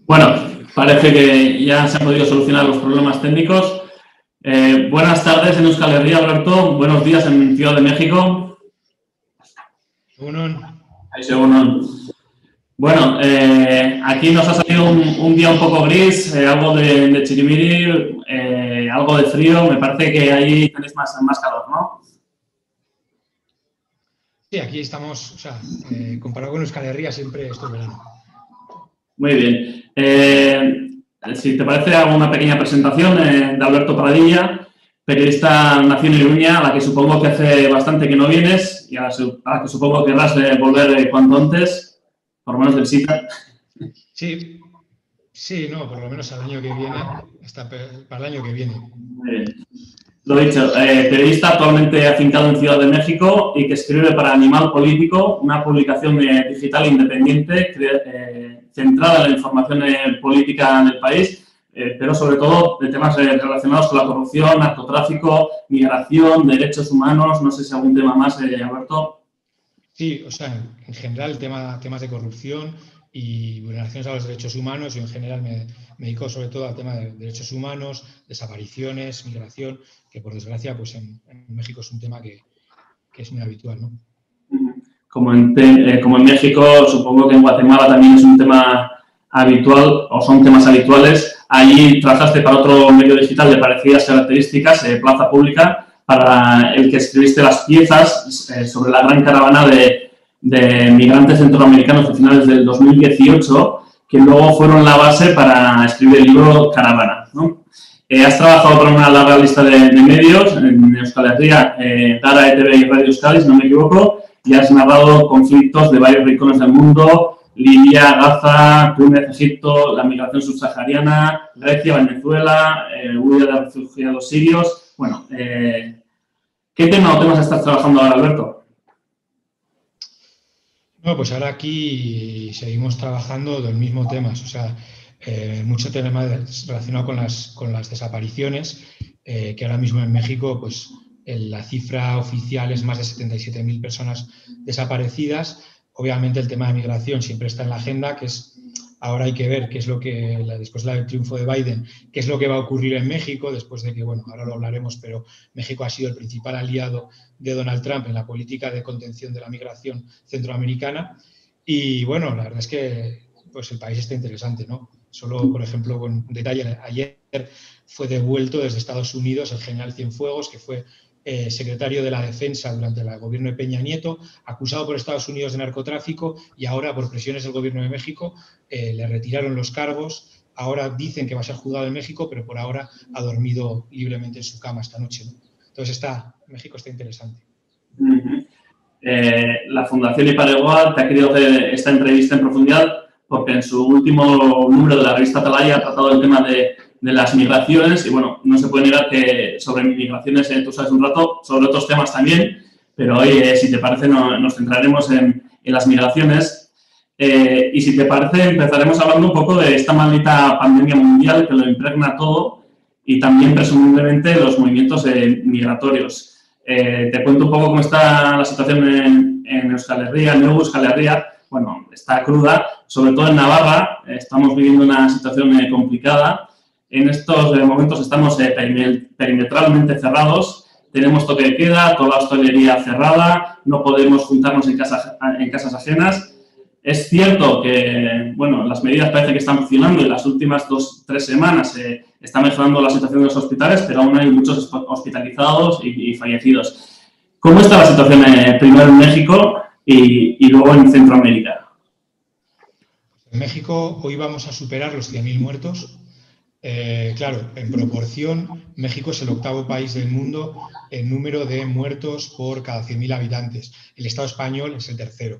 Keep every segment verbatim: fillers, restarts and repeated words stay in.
Bueno, parece que ya se han podido solucionar los problemas técnicos. Eh, buenas tardes en Euskal Herria, Alberto. Buenos días en Ciudad de México. Uno. Ahí se uno. Bueno, eh, aquí nos ha salido un, un día un poco gris, eh, algo de, de chirimiri, eh, algo de frío. Me parece que ahí tenéis más, más calor, ¿no? Sí, aquí estamos, o sea, eh, comparado con Euskal Herria siempre esto es verano. Muy bien. Eh, si te parece, hago una pequeña presentación eh, de Alberto Pradilla, periodista nacido en Iruña, a la que supongo que hace bastante que no vienes y a la, a la que supongo que querrás eh, volver eh, cuanto antes, por lo menos del SITA. Sí, sí, no, por lo menos al año que viene, está para el año que viene. Muy bien. Lo dicho, eh, periodista actualmente afincado en Ciudad de México y que escribe para Animal Político, una publicación eh, digital independiente eh, centrada en la información eh, política del país, eh, pero sobre todo de temas eh, relacionados con la corrupción, narcotráfico, migración, derechos humanos. No sé si algún tema más, eh, Alberto. Sí, o sea, en general tema, temas de corrupción y vulneraciones a los derechos humanos. Yo en general me, me dedico sobre todo al tema de derechos humanos, desapariciones, migración, que por desgracia pues en, en México es un tema que, que es muy habitual, ¿no? Como en, eh, como en México, supongo que en Guatemala también es un tema habitual, o son temas habituales. Allí trabajaste para otro medio digital de parecidas características, eh, Plaza Pública, para el que escribiste las piezas eh, sobre la gran caravana de, de migrantes centroamericanos de finales del dos mil dieciocho, que luego fueron la base para escribir el libro Caravana, ¿no? Eh, has trabajado para una larga lista de, de medios, en Euskal Herria, eh, Dara, E T V y Radio Euskadi, si no me equivoco, y has narrado conflictos de varios rincones del mundo: Libia, Gaza, Túnez, Egipto, la migración subsahariana, Grecia, Venezuela, eh, huida de refugiados sirios. Bueno, eh, ¿qué tema o temas estás trabajando ahora, Alberto? No, pues ahora aquí seguimos trabajando de los mismos temas, o sea, eh, mucho tema relacionado con las, con las desapariciones, eh, que ahora mismo en México, pues la cifra oficial es más de setenta y siete mil personas desaparecidas. Obviamente el tema de migración siempre está en la agenda, que es ahora hay que ver qué es lo que, después del triunfo de Biden, qué es lo que va a ocurrir en México, después de que, bueno, ahora lo hablaremos, pero México ha sido el principal aliado de Donald Trump en la política de contención de la migración centroamericana. Y bueno, la verdad es que pues el país está interesante, ¿no? Solo, por ejemplo, con un detalle, ayer fue devuelto desde Estados Unidos el general Cienfuegos, que fue Eh, secretario de la Defensa durante el gobierno de Peña Nieto, acusado por Estados Unidos de narcotráfico, y ahora por presiones del gobierno de México eh, le retiraron los cargos. Ahora dicen que va a ser juzgado en México, pero por ahora ha dormido libremente en su cama esta noche, ¿no? Entonces está, México está interesante. Uh-huh. eh, la Fundación Iparegoa te ha querido hacer esta entrevista en profundidad porque en su último número de la revista Atalaya ha tratado el tema de de las migraciones, y bueno, no se puede negar que sobre migraciones eh, tú sabes un rato, sobre otros temas también, pero hoy, eh, si te parece, no, nos centraremos en, en las migraciones. Eh, y si te parece, empezaremos hablando un poco de esta maldita pandemia mundial que lo impregna todo y también, presumiblemente, los movimientos eh, migratorios. Eh, te cuento un poco cómo está la situación en, en Euskal Herria, en Nuevo Euskal Herria. Bueno, está cruda, sobre todo en Navarra. Eh, estamos viviendo una situación eh, complicada. En estos momentos estamos eh, perimetralmente cerrados, tenemos toque de queda, toda la hostelería cerrada, no podemos juntarnos en, casa, en casas ajenas. Es cierto que, bueno, las medidas parece que están funcionando y las últimas dos, tres semanas eh, está mejorando la situación de los hospitales, pero aún hay muchos hospitalizados y, y fallecidos. ¿Cómo está la situación eh, primero en México y, y luego en Centroamérica? En México hoy vamos a superar los cien mil muertos. Eh, claro, en proporción, México es el octavo país del mundo en número de muertos por cada cien mil habitantes. El Estado español es el tercero.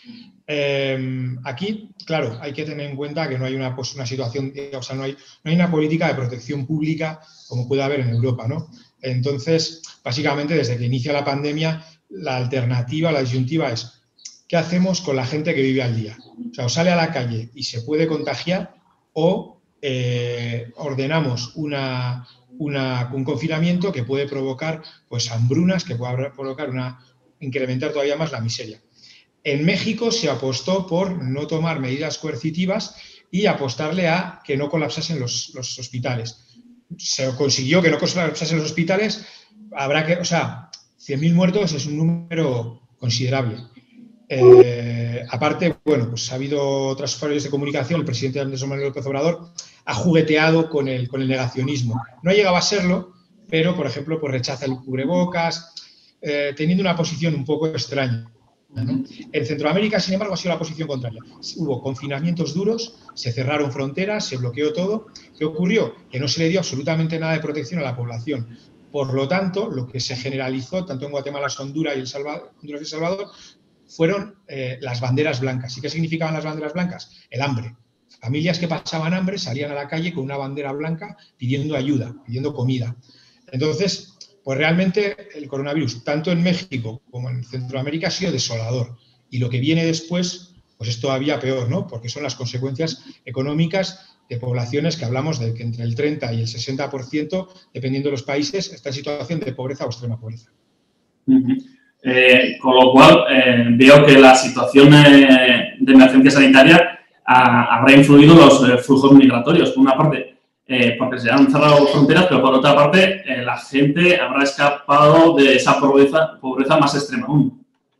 Eh, aquí, claro, hay que tener en cuenta que no hay una, pues, una situación, o sea, no hay, no hay una política de protección pública como puede haber en Europa, ¿no? Entonces, básicamente, desde que inicia la pandemia, la alternativa, la disyuntiva es ¿qué hacemos con la gente que vive al día? O sea, o sale a la calle y se puede contagiar o Eh, ordenamos una, una, un confinamiento que puede provocar pues, hambrunas, que puede provocar una, incrementar todavía más la miseria. En México se apostó por no tomar medidas coercitivas y apostarle a que no colapsasen los, los hospitales. Se consiguió que no colapsasen los hospitales. Habrá que, o sea, cien mil muertos es un número considerable. Eh, aparte, bueno, pues ha habido otras fallos de comunicación. El presidente Andrés Manuel López Obrador ha jugueteado con el, con el negacionismo. No ha llegado a serlo, pero, por ejemplo, pues rechaza el cubrebocas, eh, teniendo una posición un poco extraña, ¿no? En Centroamérica, sin embargo, ha sido la posición contraria. Hubo confinamientos duros, se cerraron fronteras, se bloqueó todo. ¿Qué ocurrió? Que no se le dio absolutamente nada de protección a la población. Por lo tanto, lo que se generalizó, tanto en Guatemala, Honduras y El Salvador, Honduras y El Salvador, fueron eh, las banderas blancas. ¿Y qué significaban las banderas blancas? El hambre. Familias que pasaban hambre salían a la calle con una bandera blanca pidiendo ayuda, pidiendo comida. Entonces, pues realmente el coronavirus, tanto en México como en Centroamérica, ha sido desolador. Y lo que viene después, pues es todavía peor, ¿no? Porque son las consecuencias económicas de poblaciones que hablamos de que entre el treinta y el sesenta por ciento, dependiendo de los países, está en situación de pobreza o extrema pobreza. Uh-huh. Eh, con lo cual, eh, veo que la situación eh, de emergencia sanitaria ha, habrá influido en los eh, flujos migratorios. Por una parte, eh, porque se han cerrado fronteras, pero por otra parte, eh, la gente habrá escapado de esa pobreza, pobreza más extrema aún.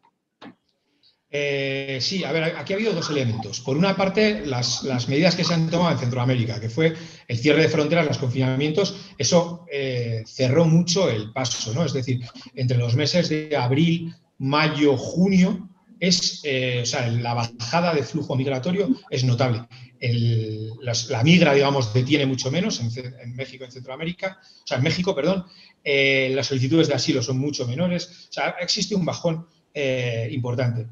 Eh, sí, a ver, aquí ha habido dos elementos. Por una parte, las, las medidas que se han tomado en Centroamérica, que fue el cierre de fronteras, los confinamientos, eso eh, cerró mucho el paso, ¿no? Es decir, entre los meses de abril, mayo, junio, es, eh, o sea, la bajada de flujo migratorio es notable. El, las, la migra, digamos, detiene mucho menos en, en México, en Centroamérica, o sea, en México, perdón, eh, las solicitudes de asilo son mucho menores, o sea, existe un bajón eh, importante.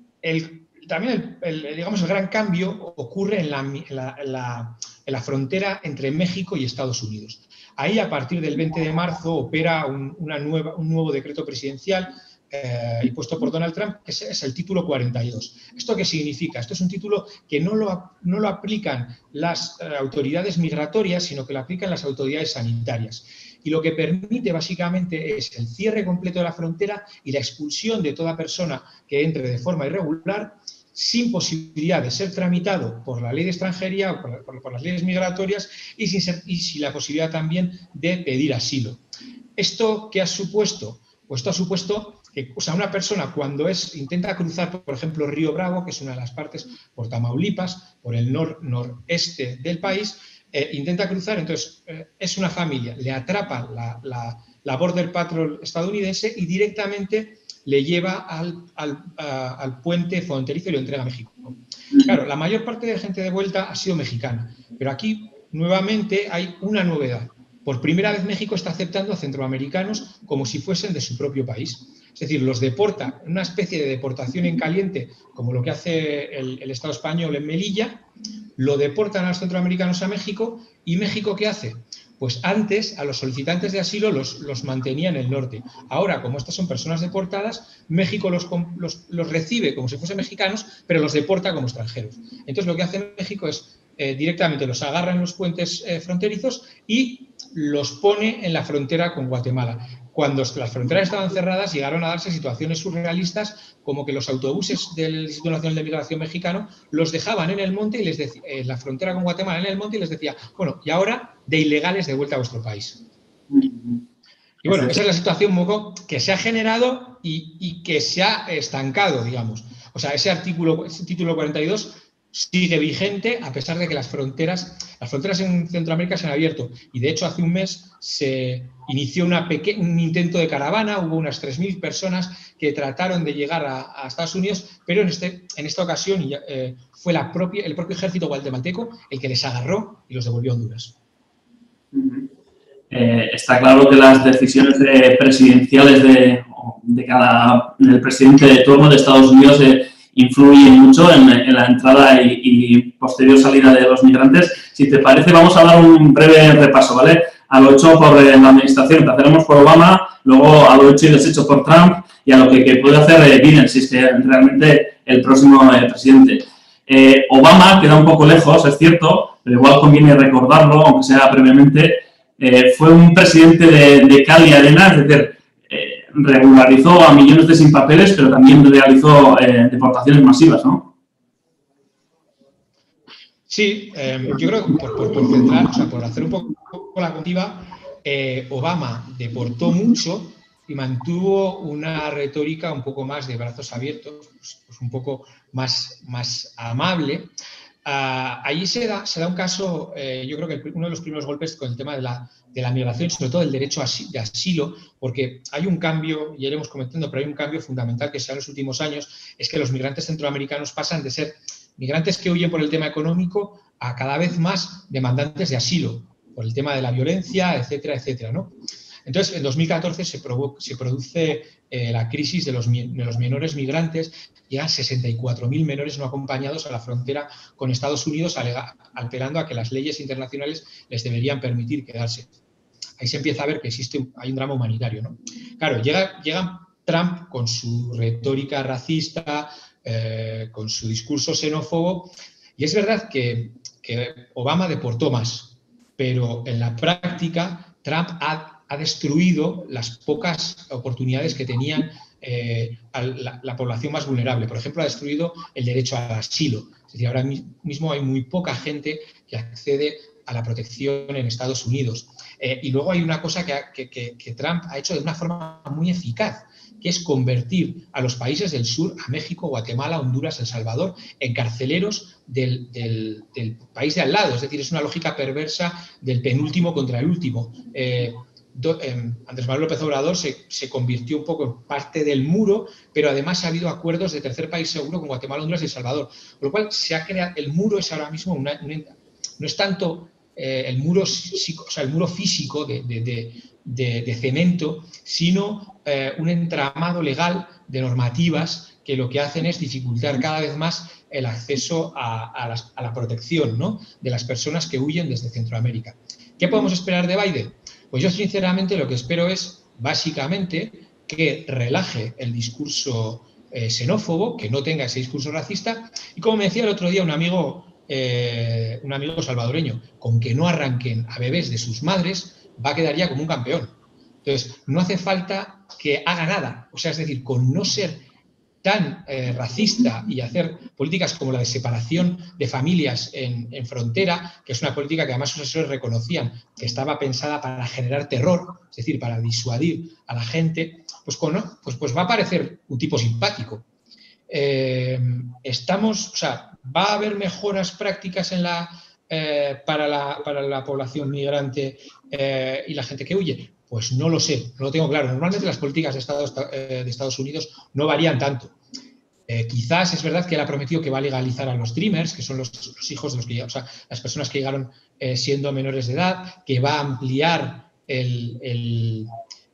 El, también el, el, digamos, el gran cambio ocurre en la, en, la, en, la, en la frontera entre México y Estados Unidos. Ahí, a partir del veinte de marzo, opera un, una nueva, un nuevo decreto presidencial eh, impuesto por Donald Trump, que es, es el título cuarenta y dos. ¿Esto qué significa? Esto es un título que no lo, no lo aplican las eh, autoridades migratorias, sino que lo aplican las autoridades sanitarias. Y lo que permite básicamente es el cierre completo de la frontera y la expulsión de toda persona que entre de forma irregular, sin posibilidad de ser tramitado por la ley de extranjería o por, por, por las leyes migratorias y sin, ser, y sin la posibilidad también de pedir asilo. ¿Esto qué ha supuesto? Pues esto ha supuesto que, o sea, una persona cuando es, intenta cruzar, por ejemplo, Río Bravo, que es una de las partes, por Tamaulipas, por el nor, noreste del país, Eh, intenta cruzar, entonces eh, es una familia, le atrapa la, la, la Border Patrol estadounidense y directamente le lleva al, al, a, al puente fronterizo y lo entrega a México. Claro, la mayor parte de gente de vuelta ha sido mexicana, pero aquí nuevamente hay una novedad. Por primera vez México está aceptando a centroamericanos como si fuesen de su propio país. Es decir, los deporta en una especie de deportación en caliente, como lo que hace el, el Estado español en Melilla, lo deportan a los centroamericanos a México y ¿México qué hace? Pues antes a los solicitantes de asilo los, los mantenía en el norte. Ahora, como estas son personas deportadas, México los, los, los recibe como si fuesen mexicanos, pero los deporta como extranjeros. Entonces lo que hace México es eh, directamente los agarra en los puentes eh, fronterizos y los pone en la frontera con Guatemala. Cuando las fronteras estaban cerradas, llegaron a darse situaciones surrealistas como que los autobuses del Instituto Nacional de Migración mexicano los dejaban en el monte y les decía, en la frontera con Guatemala, en el monte, y les decía, bueno, y ahora de ilegales de vuelta a vuestro país. Y bueno, esa es la situación que se ha generado y, y que se ha estancado, digamos. O sea, ese artículo, ese título cuarenta y dos sigue vigente a pesar de que las fronteras, las fronteras en Centroamérica se han abierto. Y de hecho, hace un mes se inició una peque- un intento de caravana, hubo unas tres mil personas que trataron de llegar a, a Estados Unidos, pero en, este, en esta ocasión eh, fue la propia, el propio ejército guatemalteco el que les agarró y los devolvió a Honduras. Eh, está claro que las decisiones de presidenciales de, de cada del presidente de turno de Estados Unidos eh, influyen mucho en, en la entrada y, y posterior salida de los migrantes. Si te parece, vamos a dar un breve repaso, ¿vale? A lo hecho por eh, la administración, empezaremos por Obama, luego a lo hecho y deshecho por Trump y a lo que, que puede hacer eh, Biden, si es que realmente el próximo eh, presidente. Eh, Obama queda un poco lejos, es cierto, pero igual conviene recordarlo, aunque sea brevemente. Eh, fue un presidente de, de cal y arena, es decir, eh, regularizó a millones de sin papeles, pero también realizó eh, deportaciones masivas, ¿no? Sí, eh, yo creo que por, por, por centrar, o sea, por hacer un poco la comparativa, eh, Obama deportó mucho y mantuvo una retórica un poco más de brazos abiertos, pues, pues un poco más, más amable. Uh, allí se da, se da un caso, eh, yo creo que uno de los primeros golpes con el tema de la, de la migración, sobre todo el derecho de asilo, porque hay un cambio, ya iremos comentando, pero hay un cambio fundamental que se da en los últimos años, es que los migrantes centroamericanos pasan de ser migrantes que huyen por el tema económico a cada vez más demandantes de asilo, por el tema de la violencia, etcétera, etcétera, ¿no? Entonces, en dos mil catorce se, provo se produce eh, la crisis de los, de los menores migrantes. Llegan sesenta y cuatro mil menores no acompañados a la frontera con Estados Unidos, apelando a que las leyes internacionales les deberían permitir quedarse. Ahí se empieza a ver que existe un, hay un drama humanitario, ¿no? Claro, llega, llega Trump con su retórica racista, eh, con su discurso xenófobo, y es verdad que, que Obama deportó más, pero en la práctica Trump ha ha destruido las pocas oportunidades que tenían eh, a la, la población más vulnerable. Por ejemplo, ha destruido el derecho al asilo. Es decir, ahora mismo hay muy poca gente que accede a la protección en Estados Unidos. Eh, y luego hay una cosa que, que, que, que Trump ha hecho de una forma muy eficaz, que es convertir a los países del sur, a México, Guatemala, Honduras, El Salvador, en carceleros del, del, del país de al lado. Es decir, es una lógica perversa del penúltimo contra el último. Eh, Do, eh, Andrés Manuel López Obrador se, se convirtió un poco en parte del muro, pero además ha habido acuerdos de tercer país seguro con Guatemala, Honduras y El Salvador. Con lo cual, se ha creado, el muro es ahora mismo, una, una, no es tanto eh, el, muro, o sea, el muro físico de, de, de, de, de cemento, sino eh, un entramado legal de normativas que lo que hacen es dificultar cada vez más el acceso a, a, las, a la protección, ¿no?, de las personas que huyen desde Centroamérica. ¿Qué podemos esperar de Biden? Pues yo sinceramente lo que espero es, básicamente, que relaje el discurso eh, xenófobo, que no tenga ese discurso racista, y como me decía el otro día un amigo, eh, un amigo salvadoreño, con que no arranquen a bebés de sus madres, va a quedar ya como un campeón. Entonces, no hace falta que haga nada, o sea, es decir, con no ser tan eh, racista y hacer políticas como la de separación de familias en, en frontera, que es una política que además sus asesores reconocían que estaba pensada para generar terror, es decir, para disuadir a la gente, pues, con, pues, pues va a parecer un tipo simpático. Eh, estamos, o sea, ¿va a haber mejoras prácticas en la, eh, para, la, para la población migrante eh, y la gente que huye? Pues no lo sé, no lo tengo claro. Normalmente las políticas de Estados, de Estados Unidos no varían tanto. Eh, quizás es verdad que él ha prometido que va a legalizar a los Dreamers, que son los, los hijos de los que, o sea, las personas que llegaron eh, siendo menores de edad, que va a ampliar el, el,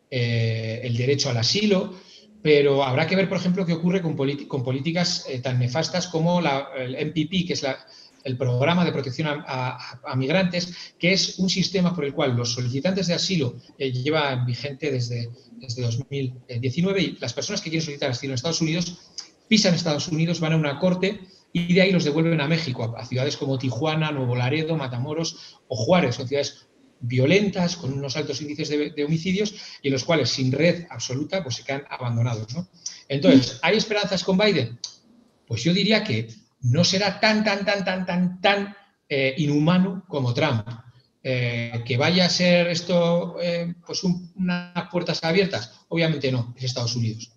eh, el derecho al asilo, pero habrá que ver, por ejemplo, qué ocurre con, con políticas eh, tan nefastas como la, el M P P, que es la, el Programa de Protección a, a, a Migrantes, que es un sistema por el cual los solicitantes de asilo eh, llevan vigente desde, desde dos mil diecinueve y las personas que quieren solicitar asilo en Estados Unidos pisan Estados Unidos, van a una corte y de ahí los devuelven a México, a, a ciudades como Tijuana, Nuevo Laredo, Matamoros o Juárez. Son ciudades violentas, con unos altos índices de, de homicidios y en los cuales sin red absoluta pues se quedan abandonados, ¿no? Entonces, ¿hay esperanzas con Biden? Pues yo diría que no será tan, tan, tan, tan, tan, tan eh, inhumano como Trump. Eh, ¿Que vaya a ser esto eh, pues un, unas puertas abiertas? Obviamente no, es Estados Unidos.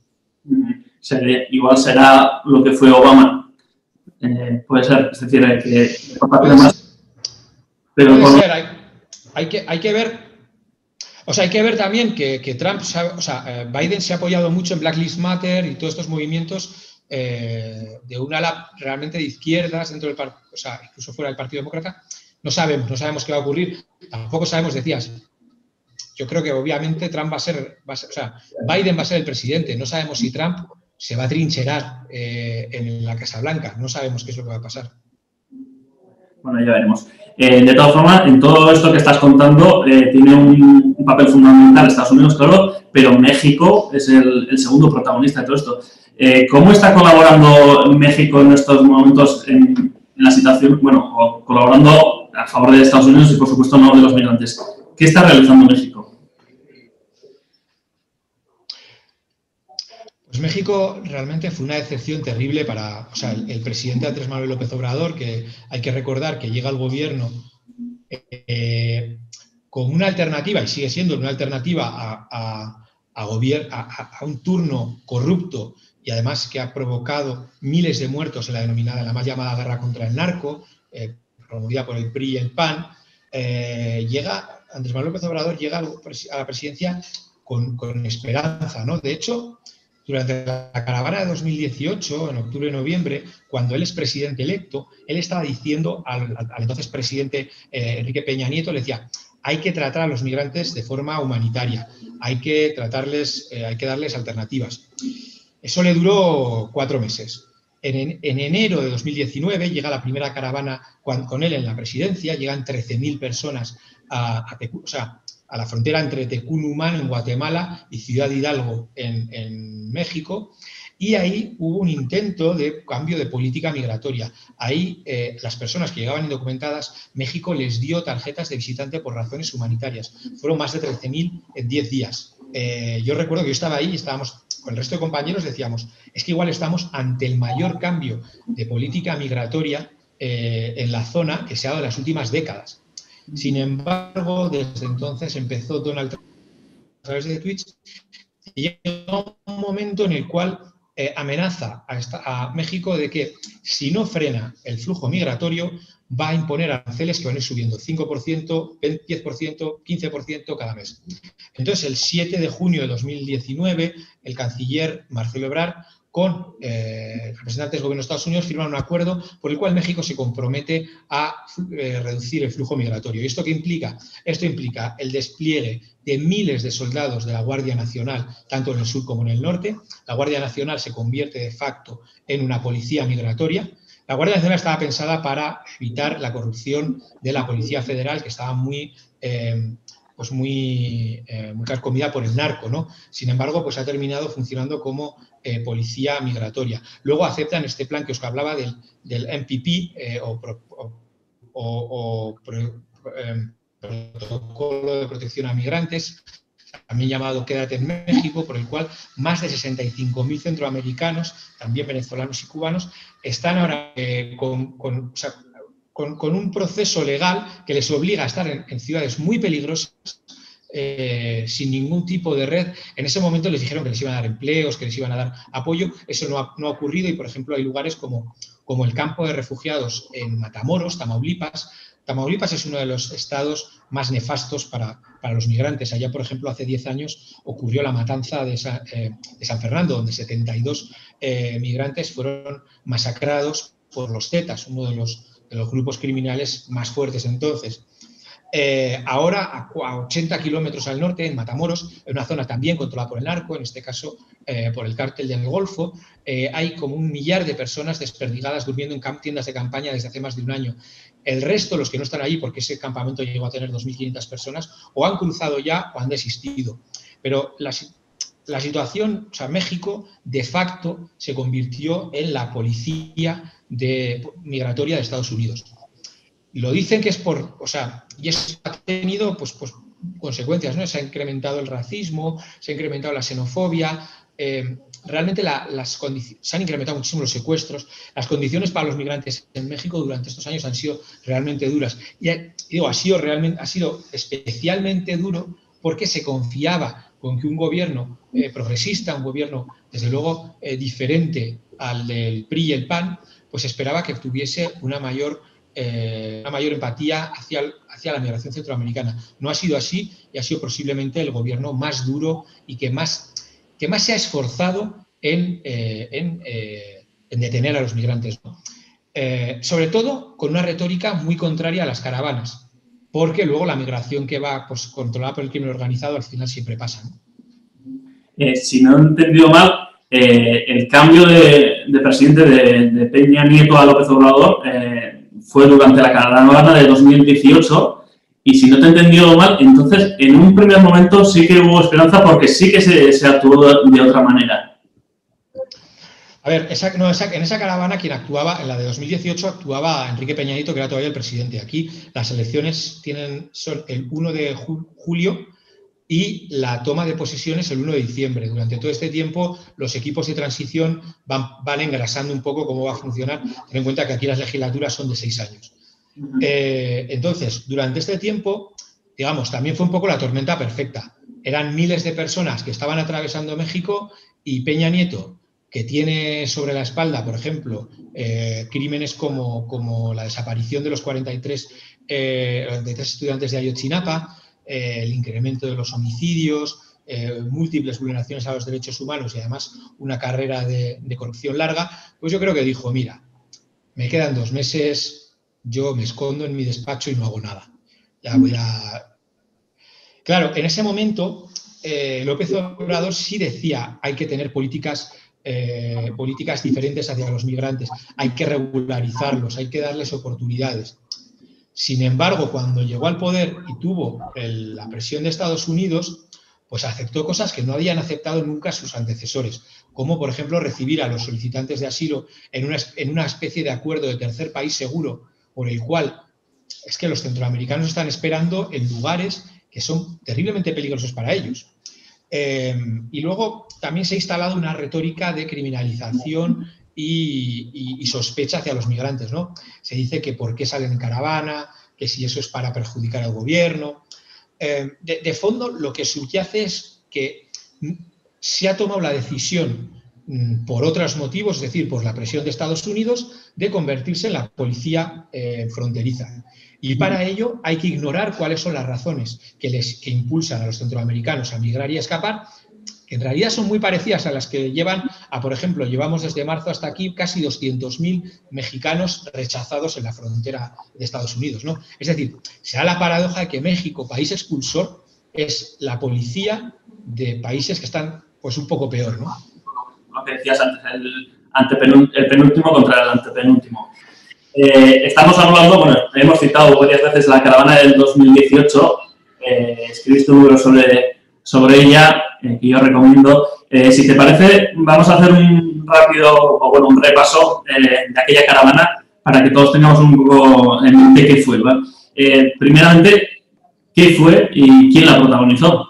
Seré, igual será lo que fue Obama. Eh, puede ser, es decir, que... Puede más, ser, pero puede por... ser hay, hay, que, hay que ver... O sea, hay que ver también que, que Trump, o sea, Biden se ha apoyado mucho en Black Lives Matter y todos estos movimientos Eh, de un ala realmente de izquierdas dentro del partido, o sea, incluso fuera del Partido Demócrata. No sabemos, no sabemos qué va a ocurrir. Tampoco sabemos, decías, yo creo que obviamente Trump va a ser, va a ser o sea, Biden va a ser el presidente. No sabemos si Trump se va a trincherar eh, en la Casa Blanca. No sabemos qué es lo que va a pasar. Bueno, ya veremos. Eh, de todas formas, en todo esto que estás contando, eh, tiene un, un papel fundamental Estados Unidos, claro, pero México es el, el segundo protagonista de todo esto. Eh, ¿Cómo está colaborando México en estos momentos en, en la situación, bueno, o colaborando a favor de Estados Unidos y, por supuesto, no de los migrantes? ¿Qué está realizando México? México realmente fue una decepción terrible para, o sea, el, el presidente Andrés Manuel López Obrador, que hay que recordar que llega al gobierno eh, con una alternativa, y sigue siendo una alternativa a, a, a, a, a un turno corrupto y además que ha provocado miles de muertos en la denominada, la más llamada guerra contra el narco, eh, promovida por el P R I y el P A N, eh, llega, Andrés Manuel López Obrador llega a la presidencia con, con esperanza, ¿no? De hecho, durante la caravana de dos mil dieciocho, en octubre y noviembre, cuando él es presidente electo, él estaba diciendo al, al entonces presidente eh, Enrique Peña Nieto, le decía, hay que tratar a los migrantes de forma humanitaria, hay que tratarles, eh, hay que darles alternativas. Eso le duró cuatro meses. En, en enero de dos mil diecinueve llega la primera caravana con, con él en la presidencia, llegan trece mil personas a, a, o sea, a la frontera entre Tecún-Umán en Guatemala y Ciudad Hidalgo en, en México, y ahí hubo un intento de cambio de política migratoria. Ahí eh, las personas que llegaban indocumentadas, México les dio tarjetas de visitante por razones humanitarias. Fueron más de trece mil en diez días. Eh, yo recuerdo que yo estaba ahí y estábamos, con el resto de compañeros decíamos, es que igual estamos ante el mayor cambio de política migratoria eh, en la zona que se ha dado en las últimas décadas. Sin embargo, desde entonces empezó Donald Trump a través de Twitch y llegó un momento en el cual eh, amenaza a, esta, a México de que si no frena el flujo migratorio va a imponer aranceles que van a ir subiendo cinco por ciento, diez por ciento, quince por ciento cada mes. Entonces, el siete de junio de dos mil diecinueve, el canciller Marcelo Ebrard con eh, representantes del gobierno de Estados Unidos firman un acuerdo por el cual México se compromete a eh, reducir el flujo migratorio. ¿Y esto qué implica? Esto implica el despliegue de miles de soldados de la Guardia Nacional, tanto en el sur como en el norte. La Guardia Nacional se convierte de facto en una policía migratoria. La Guardia Nacional estaba pensada para evitar la corrupción de la Policía Federal, que estaba muy... Eh, pues muy, eh, muy carcomida por el narco, ¿no? Sin embargo, pues ha terminado funcionando como eh, policía migratoria. Luego aceptan este plan que os hablaba del, del M P P eh, o, o, o, o eh, Protocolo de Protección a Migrantes, también llamado Quédate en México, por el cual más de sesenta y cinco mil centroamericanos, también venezolanos y cubanos, están ahora eh, con... con o sea, Con, con un proceso legal que les obliga a estar en, en ciudades muy peligrosas, eh, sin ningún tipo de red. En ese momento les dijeron que les iban a dar empleos, que les iban a dar apoyo. Eso no ha, no ha ocurrido y, por ejemplo, hay lugares como, como el campo de refugiados en Matamoros, Tamaulipas. Tamaulipas es uno de los estados más nefastos para, para los migrantes. Allá, por ejemplo, hace diez años ocurrió la matanza de, Sa, eh, de San Fernando, donde setenta y dos eh, migrantes fueron masacrados por los Zetas, uno de los de los grupos criminales más fuertes entonces. Eh, ahora, a ochenta kilómetros al norte, en Matamoros, en una zona también controlada por el narco, en este caso eh, por el cártel del Golfo, eh, hay como un millar de personas desperdigadas durmiendo en tiendas de campaña desde hace más de un año. El resto, los que no están ahí, porque ese campamento llegó a tener dos mil quinientas personas, o han cruzado ya o han desistido. Pero la, la situación, o sea, México, de facto, se convirtió en la policía de, migratoria de Estados Unidos. Lo dicen que es por, o sea, y eso ha tenido pues, pues, consecuencias, ¿no? Se ha incrementado el racismo, se ha incrementado la xenofobia, eh, realmente la, las se han incrementado muchísimo los secuestros, las condiciones para los migrantes en México durante estos años han sido realmente duras. Y, y digo, ha sido, realmente, ha sido especialmente duro porque se confiaba con que un gobierno eh, progresista, un gobierno, desde luego, eh, diferente al del P R I y el P A N, pues esperaba que tuviese una mayor, eh, una mayor empatía hacia, el, hacia la migración centroamericana. No ha sido así y ha sido posiblemente el gobierno más duro y que más, que más se ha esforzado en, eh, en, eh, en detener a los migrantes, ¿no? Eh, sobre todo con una retórica muy contraria a las caravanas, porque luego la migración que va pues, controlada por el crimen organizado al final siempre pasa, ¿no? Eh, si no he entendido mal, eh, el cambio de, de presidente de, de Peña Nieto a López Obrador eh, fue durante la caravana de dos mil dieciocho y si no te he entendido mal, entonces en un primer momento sí que hubo esperanza porque sí que se, se actuó de otra manera. A ver, esa, no, esa, en esa caravana quien actuaba, en la de dos mil dieciocho, actuaba Enrique Peña Nieto, que era todavía el presidente. Aquí las elecciones tienen, son el uno de julio y la toma de posesiones el uno de diciembre. Durante todo este tiempo, los equipos de transición van, van engrasando un poco cómo va a funcionar. Ten en cuenta que aquí las legislaturas son de seis años. Eh, entonces, durante este tiempo, digamos, también fue un poco la tormenta perfecta. Eran miles de personas que estaban atravesando México y Peña Nieto, que tiene sobre la espalda, por ejemplo, eh, crímenes como, como la desaparición de los cuarenta y tres, eh, cuarenta y tres estudiantes de Ayotzinapa, eh, el incremento de los homicidios, eh, múltiples vulneraciones a los derechos humanos y además una carrera de, de corrupción larga, pues yo creo que dijo, mira, me quedan dos meses, yo me escondo en mi despacho y no hago nada. Ya voy a... Claro, en ese momento eh, López Obrador sí decía hay que tener políticas, eh, políticas diferentes hacia los migrantes, hay que regularizarlos, hay que darles oportunidades. Sin embargo, cuando llegó al poder y tuvo el, la presión de Estados Unidos, pues aceptó cosas que no habían aceptado nunca sus antecesores, como por ejemplo recibir a los solicitantes de asilo en una, en una especie de acuerdo de tercer país seguro, por el cual es que los centroamericanos están esperando en lugares que son terriblemente peligrosos para ellos. Eh, y luego también se ha instalado una retórica de criminalización y, y, y sospecha hacia los migrantes, ¿no? Se dice que por qué salen en caravana, que si eso es para perjudicar al gobierno. Eh, de, de fondo, lo que subyace es que se ha tomado la decisión mm, por otros motivos, es decir, por la presión de Estados Unidos, de convertirse en la policía eh, fronteriza. Y para ello hay que ignorar cuáles son las razones que, les, que impulsan a los centroamericanos a migrar y a escapar, que en realidad son muy parecidas a las que llevan a, por ejemplo, llevamos desde marzo hasta aquí casi doscientos mil mexicanos rechazados en la frontera de Estados Unidos, ¿no? Es decir, se da la paradoja de que México, país expulsor, es la policía de países que están pues un poco peor, ¿no? Lo que decías antes, el, antepenúltimo, el penúltimo contra el antepenúltimo. Eh, estamos hablando, bueno, hemos citado varias veces la caravana del dos mil dieciocho, eh, escribiste un libro sobre, sobre ella, eh, que yo recomiendo. Eh, si te parece, vamos a hacer un rápido, o bueno, un repaso eh, de aquella caravana para que todos tengamos un poco en mente qué fue, ¿vale? Eh, primeramente, ¿qué fue y quién la protagonizó?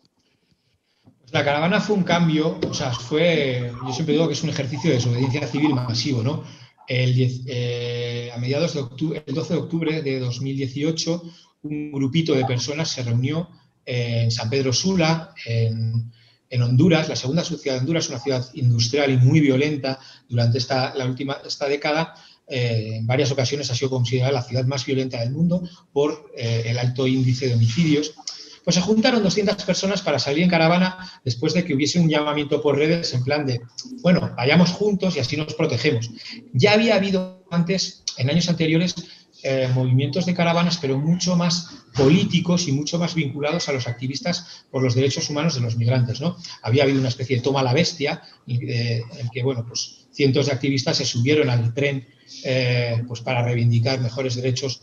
La caravana fue un cambio, o sea, fue, yo siempre digo que es un ejercicio de desobediencia civil masivo, ¿no? El diez, eh, a mediados de octubre, el doce de octubre de dos mil dieciocho, un grupito de personas se reunió en San Pedro Sula, en, en Honduras, la segunda ciudad de Honduras, una ciudad industrial y muy violenta durante esta, la última, esta década. Eh, en varias ocasiones ha sido considerada la ciudad más violenta del mundo por eh, el alto índice de homicidios. Pues se juntaron doscientas personas para salir en caravana después de que hubiese un llamamiento por redes en plan de, bueno, vayamos juntos y así nos protegemos. Ya había habido antes, en años anteriores, eh, movimientos de caravanas, pero mucho más políticos y mucho más vinculados a los activistas por los derechos humanos de los migrantes, ¿no? Había habido una especie de toma a la bestia eh, en que, bueno, pues cientos de activistas se subieron al tren eh, pues para reivindicar mejores derechos,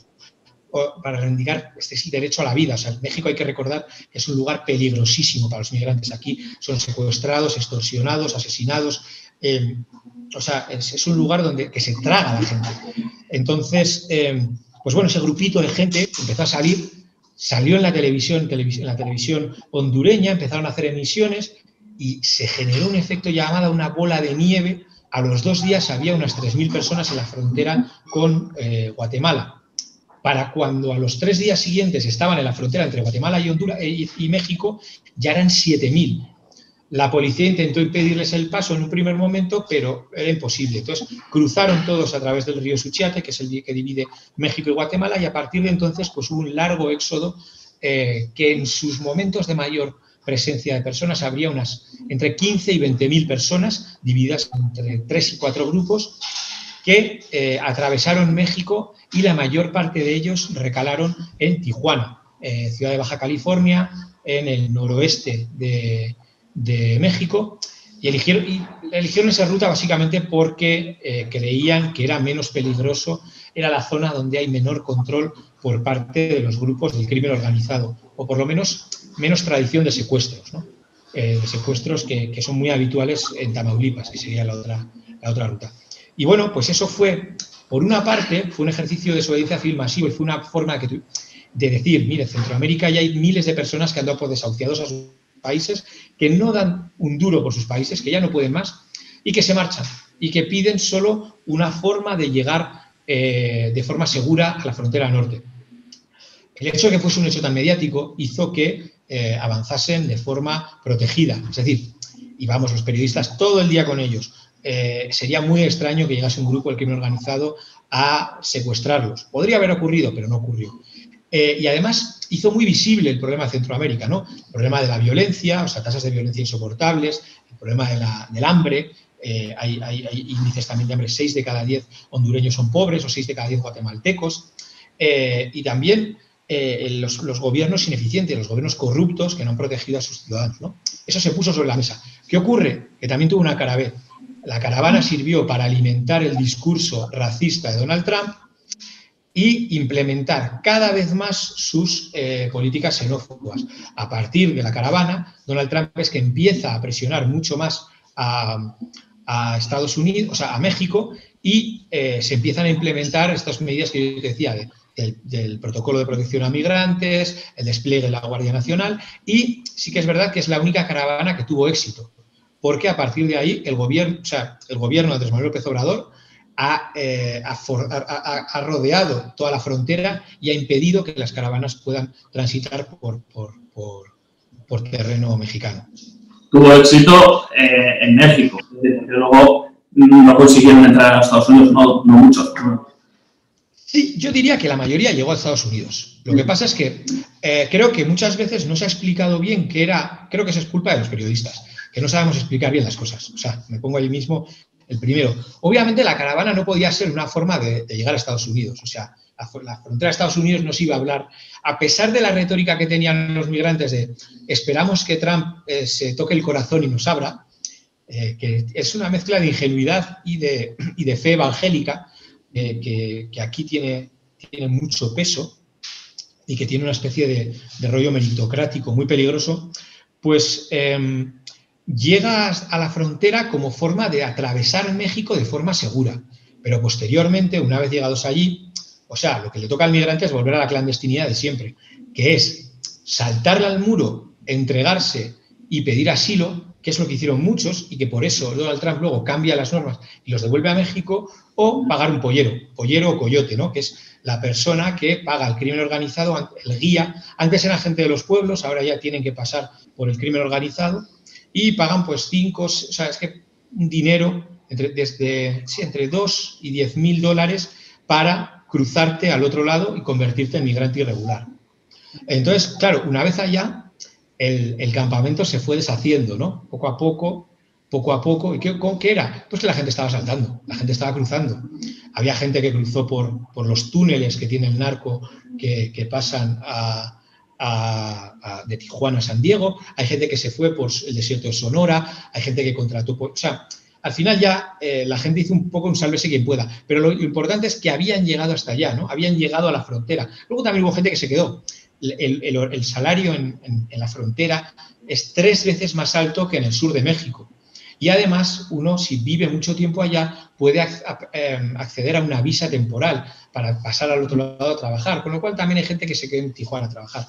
para reivindicar este es el derecho a la vida. O sea, en México hay que recordar que es un lugar peligrosísimo para los migrantes. Aquí son secuestrados, extorsionados, asesinados. Eh, o sea, es, es un lugar donde que se traga a la gente. Entonces, eh, pues bueno, ese grupito de gente empezó a salir, salió en la televisión, televis- en la televisión hondureña, empezaron a hacer emisiones y se generó un efecto llamado una bola de nieve. A los dos días había unas tres mil personas en la frontera con eh, Guatemala. Para cuando a los tres días siguientes estaban en la frontera entre Guatemala y Honduras y, y México, ya eran siete mil. La policía intentó impedirles el paso en un primer momento, pero era imposible. Entonces, cruzaron todos a través del río Suchiate, que es el que divide México y Guatemala, y a partir de entonces pues, hubo un largo éxodo eh, que en sus momentos de mayor presencia de personas habría unas entre quince y veinte mil personas, divididas entre tres y cuatro grupos, que eh, atravesaron México y la mayor parte de ellos recalaron en Tijuana, eh, ciudad de Baja California, en el noroeste de, de México, y eligieron, y eligieron esa ruta básicamente porque eh, creían que era menos peligroso, era la zona donde hay menor control por parte de los grupos del crimen organizado, o por lo menos menos tradición de secuestros, ¿no? Eh, de secuestros que, que son muy habituales en Tamaulipas, que sería la otra, la otra ruta. Y bueno, pues eso fue, por una parte, fue un ejercicio de desobediencia civil masivo y fue una forma de que, de decir, mire, en Centroamérica ya hay miles de personas que han dado por desahuciados a sus países, que no dan un duro por sus países, que ya no pueden más y que se marchan y que piden solo una forma de llegar eh, de forma segura a la frontera norte. El hecho de que fuese un hecho tan mediático hizo que eh, avanzasen de forma protegida. Es decir, íbamos los periodistas todo el día con ellos. Eh, sería muy extraño que llegase un grupo del crimen organizado a secuestrarlos. Podría haber ocurrido, pero no ocurrió. Eh, y además hizo muy visible el problema de Centroamérica, ¿no? El problema de la violencia, o sea, tasas de violencia insoportables, el problema de la, del hambre. Eh, hay, hay, hay índices también de hambre, seis de cada diez hondureños son pobres o seis de cada diez guatemaltecos. Eh, y también eh, los, los gobiernos ineficientes, los gobiernos corruptos que no han protegido a sus ciudadanos, ¿no? Eso se puso sobre la mesa. ¿Qué ocurre? Que también tuvo una cara B. La caravana sirvió para alimentar el discurso racista de Donald Trump y implementar cada vez más sus eh, políticas xenófobas. A partir de la caravana, Donald Trump es que empieza a presionar mucho más a, a Estados Unidos, o sea, a México, y eh, se empiezan a implementar estas medidas que yo te decía, de, del, del protocolo de protección a migrantes, el despliegue de la Guardia Nacional, y sí que es verdad que es la única caravana que tuvo éxito, porque a partir de ahí el gobierno, o sea, el gobierno de Andrés Manuel López Obrador ha, eh, ha, for, ha, ha rodeado toda la frontera y ha impedido que las caravanas puedan transitar por, por, por, por terreno mexicano. Tuvo éxito eh, en México, porque luego no consiguieron entrar a Estados Unidos, no, no muchos. No. Sí, yo diría que la mayoría llegó a Estados Unidos. Lo que pasa es que eh, creo que muchas veces no se ha explicado bien qué era, creo que eso es culpa de los periodistas, que no sabemos explicar bien las cosas. O sea, me pongo ahí mismo el primero. Obviamente la caravana no podía ser una forma de, de llegar a Estados Unidos. O sea, la, la frontera de Estados Unidos no se iba a hablar, a pesar de la retórica que tenían los migrantes de esperamos que Trump eh, se toque el corazón y nos abra, eh, que es una mezcla de ingenuidad y de, y de fe evangélica eh, que, que aquí tiene, tiene mucho peso y que tiene una especie de, de rollo meritocrático muy peligroso, pues eh, llega a la frontera como forma de atravesar México de forma segura. Pero posteriormente, una vez llegados allí, o sea, lo que le toca al migrante es volver a la clandestinidad de siempre, que es saltarle al muro, entregarse y pedir asilo, que es lo que hicieron muchos y que por eso Donald Trump luego cambia las normas y los devuelve a México, o pagar un pollero, pollero o coyote, ¿no? Que es la persona que paga el crimen organizado, el guía. Antes era gente de los pueblos, ahora ya tienen que pasar por el crimen organizado y pagan pues cinco, o sea, es que un dinero entre, desde, sí, entre dos y diez mil dólares para cruzarte al otro lado y convertirte en migrante irregular. Entonces, claro, una vez allá, el, el campamento se fue deshaciendo, ¿no? Poco a poco, poco a poco. ¿Y qué, qué era? Pues que la gente estaba saltando, la gente estaba cruzando. Había gente que cruzó por, por los túneles que tiene el narco que, que pasan a, a, a, de Tijuana a San Diego. Hay gente que se fue por el desierto de Sonora. Hay gente que contrató por... O sea, al final ya eh, la gente hizo un poco un sálvese quien pueda. Pero lo, lo importante es que habían llegado hasta allá, ¿no? Habían llegado a la frontera. Luego también hubo gente que se quedó. El, el, el salario en, en, en la frontera es tres veces más alto que en el sur de México. Y además, uno, si vive mucho tiempo allá, puede acceder a una visa temporal para pasar al otro lado a trabajar. Con lo cual, también hay gente que se queda en Tijuana a trabajar.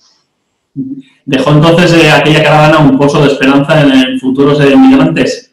¿Dejó entonces eh, aquella caravana un pozo de esperanza en el futuro de migrantes?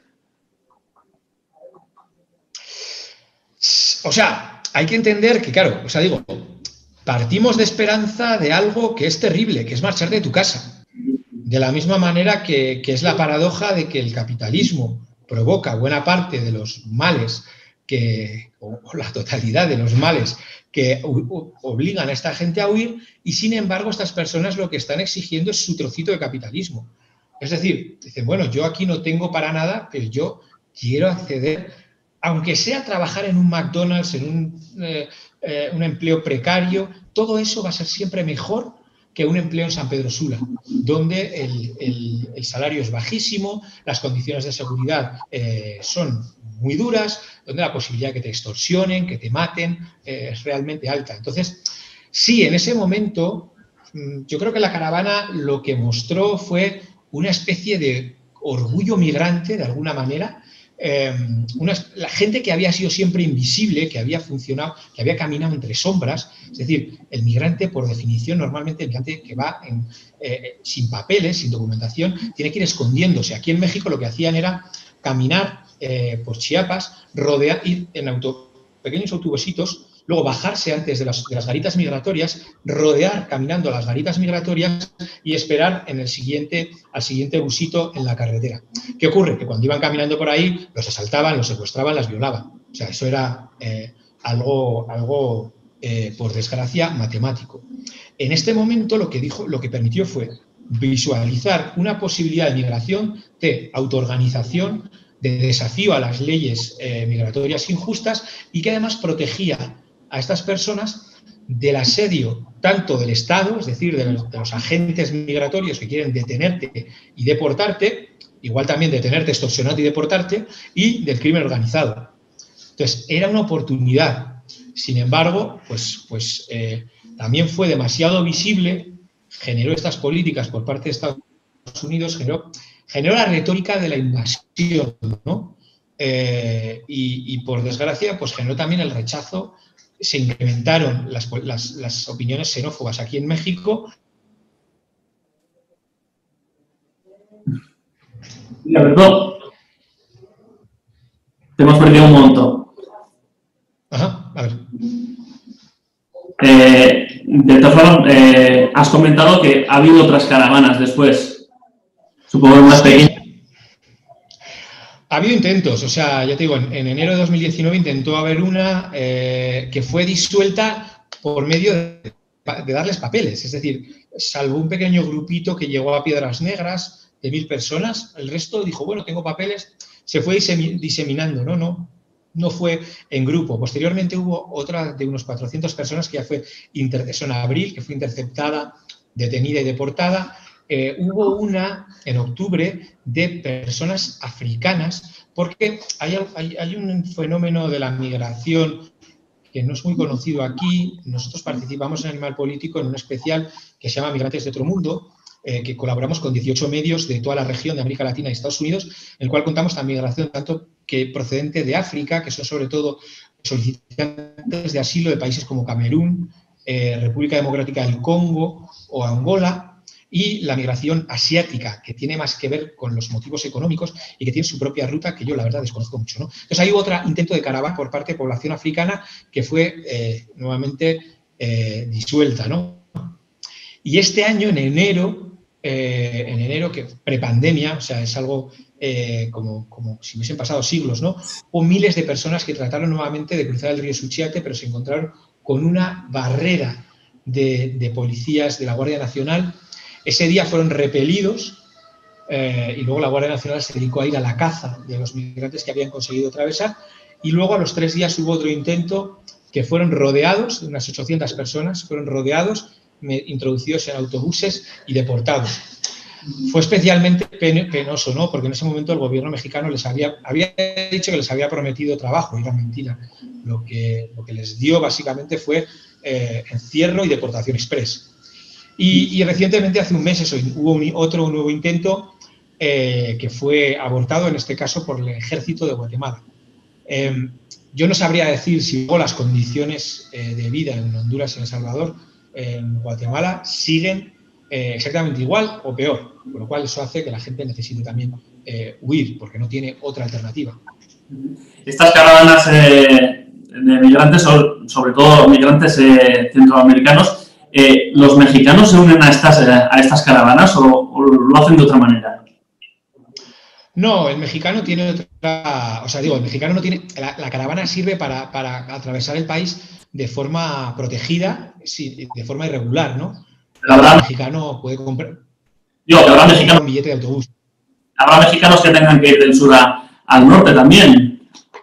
O sea, hay que entender que, claro, o sea, digo, partimos de esperanza de algo que es terrible, que es marchar de tu casa. De la misma manera que, que es la paradoja de que el capitalismo provoca buena parte de los males, que, o, o la totalidad de los males que u, obligan a esta gente a huir, y sin embargo estas personas lo que están exigiendo es su trocito de capitalismo. Es decir, dicen, bueno, yo aquí no tengo para nada, pero yo quiero acceder, aunque sea trabajar en un McDonald's, en un, eh, eh, un empleo precario, todo eso va a ser siempre mejor que un empleo en San Pedro Sula, donde el, el, el salario es bajísimo, las condiciones de seguridad eh, son muy duras, donde la posibilidad de que te extorsionen, que te maten, eh, es realmente alta. Entonces, sí, en ese momento, yo creo que la caravana lo que mostró fue una especie de orgullo migrante, de alguna manera, eh, una, la gente que había sido siempre invisible, que había funcionado, que había caminado entre sombras, es decir, el migrante, por definición, normalmente el migrante que va en, eh, sin papeles, sin documentación, tiene que ir escondiéndose. Aquí en México lo que hacían era caminar eh, por Chiapas, rodear, ir en auto, pequeños autobusitos, luego bajarse antes de las, de las garitas migratorias, rodear caminando las garitas migratorias y esperar en el siguiente, al siguiente busito en la carretera. ¿Qué ocurre? Que cuando iban caminando por ahí, los asaltaban, los secuestraban, las violaban. O sea, eso era eh, algo, algo eh, por desgracia, matemático. En este momento lo que, dijo, lo que permitió fue visualizar una posibilidad de migración, de autoorganización, de desafío a las leyes eh, migratorias injustas y que además protegía a estas personas del asedio tanto del Estado, es decir, de los, de los agentes migratorios que quieren detenerte y deportarte, igual también detenerte, extorsionarte y deportarte, y del crimen organizado. Entonces, era una oportunidad. Sin embargo, pues, pues eh, también fue demasiado visible, generó estas políticas por parte de Estados Unidos, generó, generó la retórica de la invasión, ¿no? Eh, y, y, por desgracia, pues generó también el rechazo. Se incrementaron las, las, las opiniones xenófobas aquí en México. Mira, perdón. Te hemos perdido un montón. Ajá, a ver. Eh, de todas formas, eh, has comentado que ha habido otras caravanas después, supongo que más pequeñas. Ha habido intentos, o sea, ya te digo, en, en enero de dos mil diecinueve intentó haber una eh, que fue disuelta por medio de, de darles papeles, es decir, salvo un pequeño grupito que llegó a Piedras Negras de mil personas, el resto dijo, bueno, tengo papeles, se fue diseminando, ¿no? No, no fue en grupo. Posteriormente hubo otra de unos cuatrocientas personas que ya fue, eso en abril, que fue interceptada, detenida y deportada. Eh, hubo una en octubre de personas africanas, porque hay, hay, hay un fenómeno de la migración que no es muy conocido aquí. Nosotros participamos en Animal Político en un especial que se llama Migrantes de otro Mundo, eh, que colaboramos con dieciocho medios de toda la región de América Latina y Estados Unidos, en el cual contamos la migración tanto que procedente de África, que son sobre todo solicitantes de asilo de países como Camerún, eh, República Democrática del Congo o Angola, y la migración asiática, que tiene más que ver con los motivos económicos y que tiene su propia ruta, que yo la verdad desconozco mucho, ¿no? Entonces hay otro intento de caravana por parte de población africana que fue eh, nuevamente eh, disuelta, ¿no? Y este año, en enero, eh, en enero, que prepandemia, o sea, es algo eh, como, como si hubiesen pasado siglos, ¿no? Hubo miles de personas que trataron nuevamente de cruzar el río Suchiate, pero se encontraron con una barrera de, de policías de la Guardia Nacional. Ese día fueron repelidos eh, y luego la Guardia Nacional se dedicó a ir a la caza de los migrantes que habían conseguido atravesar, y luego a los tres días hubo otro intento que fueron rodeados, unas ochocientas personas, fueron rodeados, introducidos en autobuses y deportados. Fue especialmente penoso, ¿no? Porque en ese momento el gobierno mexicano les había, había dicho que les había prometido trabajo, y era mentira. Lo que, lo que les dio básicamente fue eh, encierro y deportación express. Y, y recientemente, hace un mes, eso, hubo un, otro un nuevo intento eh, que fue abortado, en este caso, por el ejército de Guatemala. Eh, yo no sabría decir si luego las condiciones eh, de vida en Honduras y en El Salvador, eh, en Guatemala, siguen eh, exactamente igual o peor, con lo cual eso hace que la gente necesite también eh, huir, porque no tiene otra alternativa. Estas caravanas eh, de migrantes, sobre todo migrantes eh, centroamericanos, Eh, ¿los mexicanos se unen a estas, a estas caravanas o, o lo hacen de otra manera? No, el mexicano tiene otra... O sea, digo, el mexicano no tiene... La, la caravana sirve para, para atravesar el país de forma protegida, sí, de forma irregular, ¿no? Habrá, el mexicano puede comprar... Yo, habrá mexicanos, un billete de autobús. Habrá mexicanos que tengan que ir del sur a, al norte también.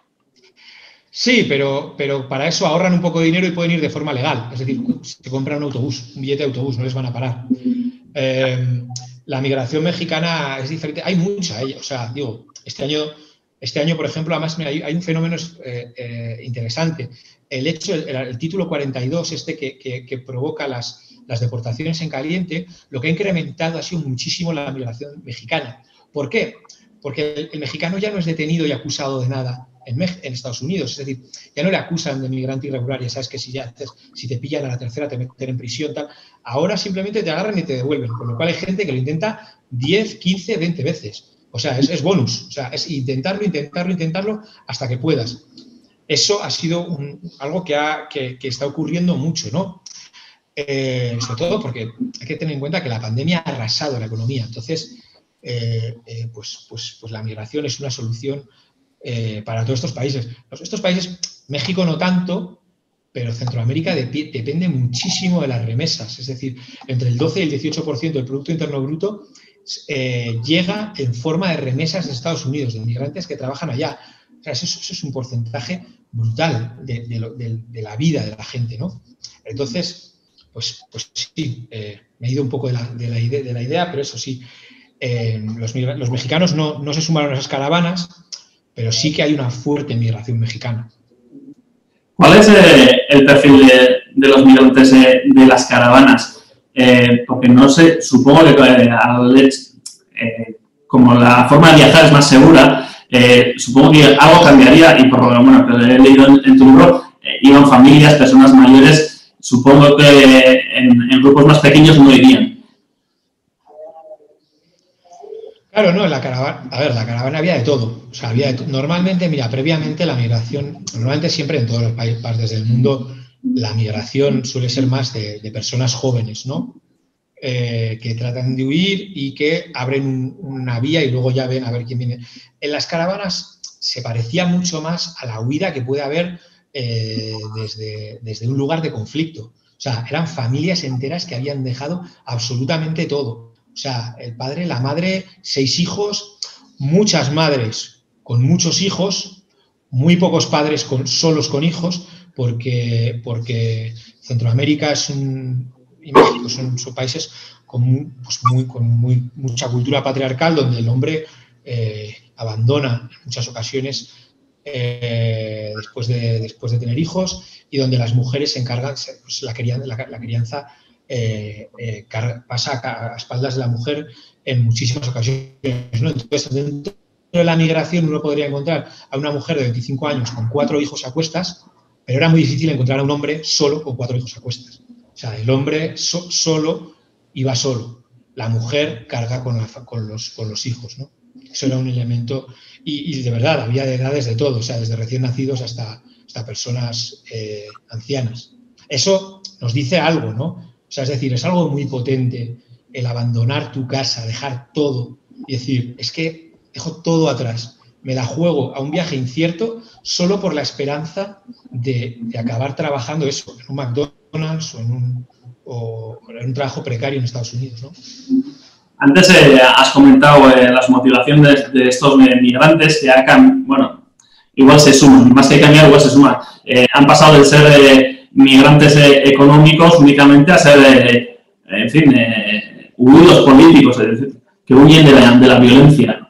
Sí, pero, pero para eso ahorran un poco de dinero y pueden ir de forma legal. Es decir, se compran un autobús, un billete de autobús, no les van a parar. Eh, la migración mexicana es diferente. Hay mucha, o sea, digo, este año, este año por ejemplo, además mira, hay, hay un fenómeno eh, eh, interesante. El hecho, el, el título cuarenta y dos, este que, que, que provoca las, las deportaciones en caliente, lo que ha incrementado ha sido muchísimo la migración mexicana. ¿Por qué? porque el, el mexicano ya no es detenido y acusado de nada en, en Estados Unidos. Es decir, ya no le acusan de migrante irregular, ya sabes que si, ya te, si te pillan a la tercera te meten en prisión, tal. Ahora simplemente te agarran y te devuelven, con lo cual hay gente que lo intenta diez, quince, veinte veces. O sea, es, es bonus, o sea, es intentarlo, intentarlo, intentarlo hasta que puedas. Eso ha sido un, algo que, ha, que, que está ocurriendo mucho, ¿no? Eh, sobre todo porque hay que tener en cuenta que la pandemia ha arrasado la economía. Entonces, eh, eh, pues, pues, pues la migración es una solución eh, para todos estos países. Estos países, México no tanto, pero Centroamérica de, depende muchísimo de las remesas. Es decir, entre el doce y el dieciocho por ciento del Producto Interno Bruto eh, llega en forma de remesas de Estados Unidos, de inmigrantes que trabajan allá. O sea, eso, eso es un porcentaje brutal de, de, lo, de, de la vida de la gente, ¿no? Entonces, pues, pues sí, eh, me he ido un poco de la, de la, idea, de la idea, pero eso sí, eh, los, los mexicanos no, no se sumaron a esas caravanas, pero sí que hay una fuerte migración mexicana. ¿Cuál es eh, el perfil de, de los migrantes eh, de las caravanas? Eh, porque no sé, supongo que eh, al, eh, como la forma de viajar es más segura, Eh, supongo que algo cambiaría y por lo bueno, que he leído en, en tu libro, eh, iban familias, personas mayores, supongo que en, en grupos más pequeños no irían. Claro, no, en la caravana, a ver, la caravana había de todo, o sea, había de, normalmente, mira, previamente la migración, normalmente siempre en todos los países, partes del mundo, la migración suele ser más de, de personas jóvenes, ¿no? Eh, que tratan de huir y que abren un, una vía y luego ya ven a ver quién viene. En las caravanas se parecía mucho más a la huida que puede haber eh, desde, desde un lugar de conflicto. O sea, eran familias enteras que habían dejado absolutamente todo. O sea, el padre, la madre, seis hijos, muchas madres con muchos hijos, muy pocos padres con, solos con hijos, porque, porque Centroamérica es un... y México son, son países con, pues muy, con muy, mucha cultura patriarcal donde el hombre eh, abandona en muchas ocasiones eh, después, de, después de tener hijos y donde las mujeres se encargan, pues la, crianza, la, la crianza eh, eh, pasa a, a espaldas de la mujer en muchísimas ocasiones, ¿no? Entonces, dentro de la migración uno podría encontrar a una mujer de veinticinco años con cuatro hijos a cuestas, pero era muy difícil encontrar a un hombre solo con cuatro hijos a cuestas. O sea, el hombre so, solo iba solo, la mujer carga con, la, con, los, con los hijos, ¿no? Eso era un elemento, y, y de verdad, había de edades de todo, o sea, desde recién nacidos hasta, hasta personas eh, ancianas. Eso nos dice algo, ¿no? O sea, es decir, es algo muy potente el abandonar tu casa, dejar todo y decir, es que dejo todo atrás, me la juego a un viaje incierto solo por la esperanza de, de acabar trabajando eso, en un McDonald's o en un, o en un trabajo precario en Estados Unidos, ¿no? Antes eh, has comentado eh, las motivaciones de, de estos migrantes que han, bueno, igual se suman, más que cambiar, igual se suman. Eh, han pasado de ser eh, migrantes eh, económicos únicamente a ser, eh, en fin, eh, huidos políticos, es decir, que huyen de la, de la violencia.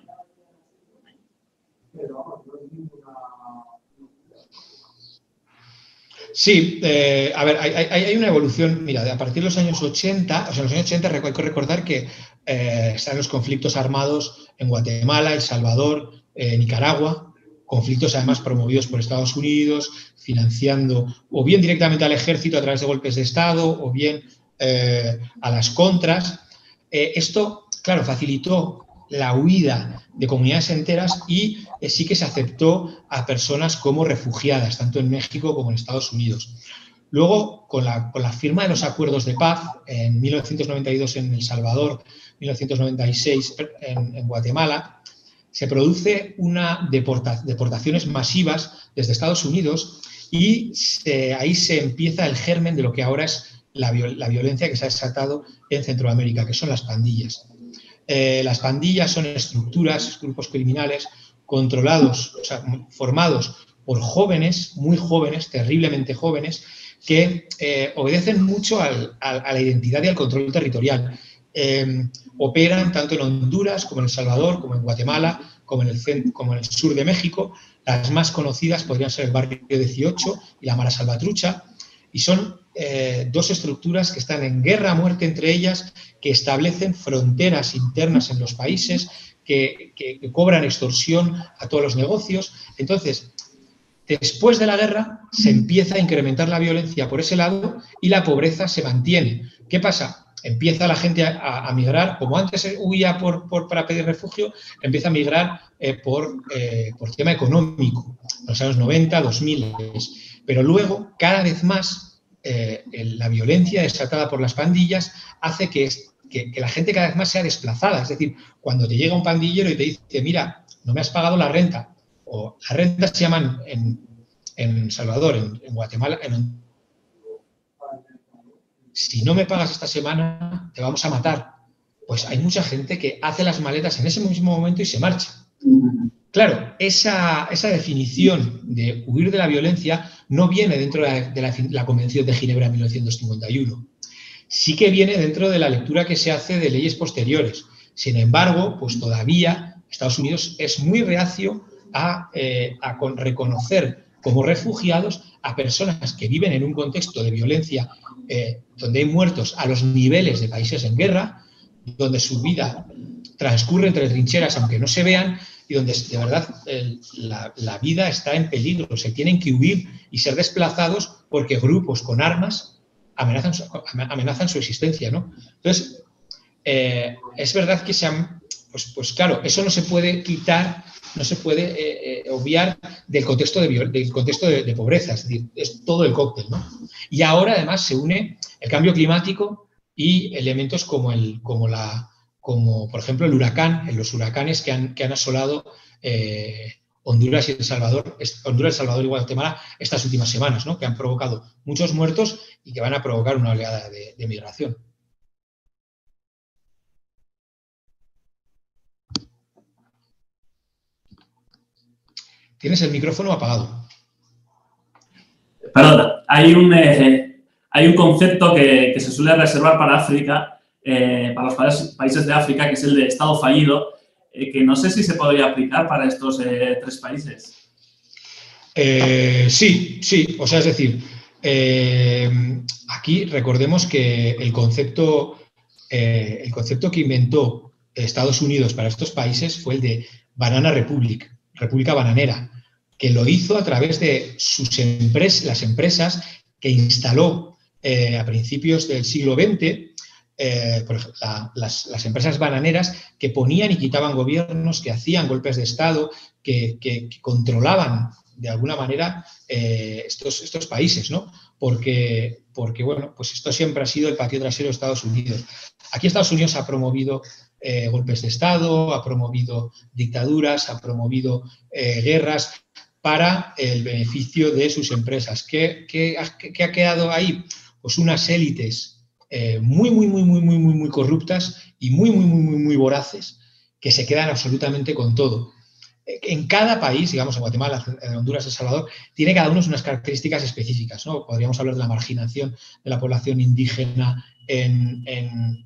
Sí, eh, a ver, hay, hay, hay una evolución, mira, a partir de los años ochenta, o sea, en los años ochenta hay que recordar que eh, están los conflictos armados en Guatemala, El Salvador, eh, Nicaragua, conflictos además promovidos por Estados Unidos, financiando o bien directamente al ejército a través de golpes de Estado o bien eh, a las contras. Eh, esto, claro, facilitó la huida de comunidades enteras y eh, sí que se aceptó a personas como refugiadas, tanto en México como en Estados Unidos. Luego, con la, con la firma de los acuerdos de paz en mil novecientos noventa y dos en El Salvador, mil novecientos noventa y seis en, en Guatemala, se produce una deporta, deportaciones masivas desde Estados Unidos y se, ahí se empieza el germen de lo que ahora es la, la violencia que se ha desatado en Centroamérica, que son las pandillas. Eh, las pandillas son estructuras, grupos criminales controlados, o sea, formados por jóvenes, muy jóvenes, terriblemente jóvenes, que eh, obedecen mucho al, al, a la identidad y al control territorial. Eh, operan tanto en Honduras como en El Salvador, como en Guatemala, como en, el centro, como en el sur de México. Las más conocidas podrían ser el Barrio dieciocho y la Mara Salvatrucha, y son eh, dos estructuras que están en guerra a muerte entre ellas, que establecen fronteras internas en los países, que, que, que cobran extorsión a todos los negocios. Entonces, después de la guerra se empieza a incrementar la violencia por ese lado y la pobreza se mantiene. ¿Qué pasa? Empieza la gente a, a migrar, como antes huía por, por, para pedir refugio, empieza a migrar eh, por, eh, por tema económico, en los años noventa, dos mil. Pero luego, cada vez más, eh, la violencia desatada por las pandillas hace que, que, que la gente cada vez más sea desplazada. Es decir, cuando te llega un pandillero y te dice, mira, no me has pagado la renta, o las rentas se llaman en, en Salvador, en, en Guatemala, en si no me pagas esta semana, te vamos a matar. Pues hay mucha gente que hace las maletas en ese mismo momento y se marcha. Claro, esa, esa definición de huir de la violencia no viene dentro de, la, de la, la Convención de Ginebra de mil novecientos cincuenta y uno. Sí que viene dentro de la lectura que se hace de leyes posteriores. Sin embargo, pues todavía Estados Unidos es muy reacio a, eh, a con, reconocer como refugiados a personas que viven en un contexto de violencia eh, donde hay muertos a los niveles de países en guerra, donde su vida transcurre entre trincheras aunque no se vean y donde de verdad el, la, la vida está en peligro. Se tienen que huir y ser desplazados porque grupos con armas amenazan su, amenazan su existencia, ¿no? Entonces, eh, es verdad que se han, pues, pues claro, eso no se puede quitar, no se puede eh, eh, obviar del contexto, de, del contexto de, de pobreza, es decir, es todo el cóctel, ¿no? Y ahora además se une el cambio climático y elementos como, el, como, la, como por ejemplo el huracán, los huracanes que han, que han asolado eh, Honduras y El Salvador, Honduras, El Salvador y Guatemala estas últimas semanas, ¿no? Que han provocado muchos muertos y que van a provocar una oleada de, de migración. Tienes el micrófono apagado. Perdón, hay un, eh, hay un concepto que, que se suele reservar para África, eh, para los países de África, que es el de Estado fallido, eh, que no sé si se podría aplicar para estos eh, tres países. Eh, sí, sí, o sea, es decir, eh, aquí recordemos que el concepto, eh, el concepto que inventó Estados Unidos para estos países fue el de Banana Republic, República Bananera, que lo hizo a través de sus empresas, las empresas que instaló eh, a principios del siglo veinte, eh, por ejemplo, la, las, las empresas bananeras que ponían y quitaban gobiernos, que hacían golpes de Estado, que, que, que controlaban de alguna manera eh, estos, estos países, ¿no? Porque, porque, bueno, pues esto siempre ha sido el patio trasero de Estados Unidos. Aquí Estados Unidos ha promovido eh, golpes de Estado, ha promovido dictaduras, ha promovido eh, guerras para el beneficio de sus empresas. ¿Qué, qué, qué ha quedado ahí? Pues unas élites eh, muy, muy, muy, muy, muy, muy, muy corruptas y muy, muy, muy, muy, muy voraces que se quedan absolutamente con todo. En cada país, digamos, en Guatemala, en Honduras, El Salvador, tiene cada uno unas características específicas, ¿no? Podríamos hablar de la marginación de la población indígena en, en,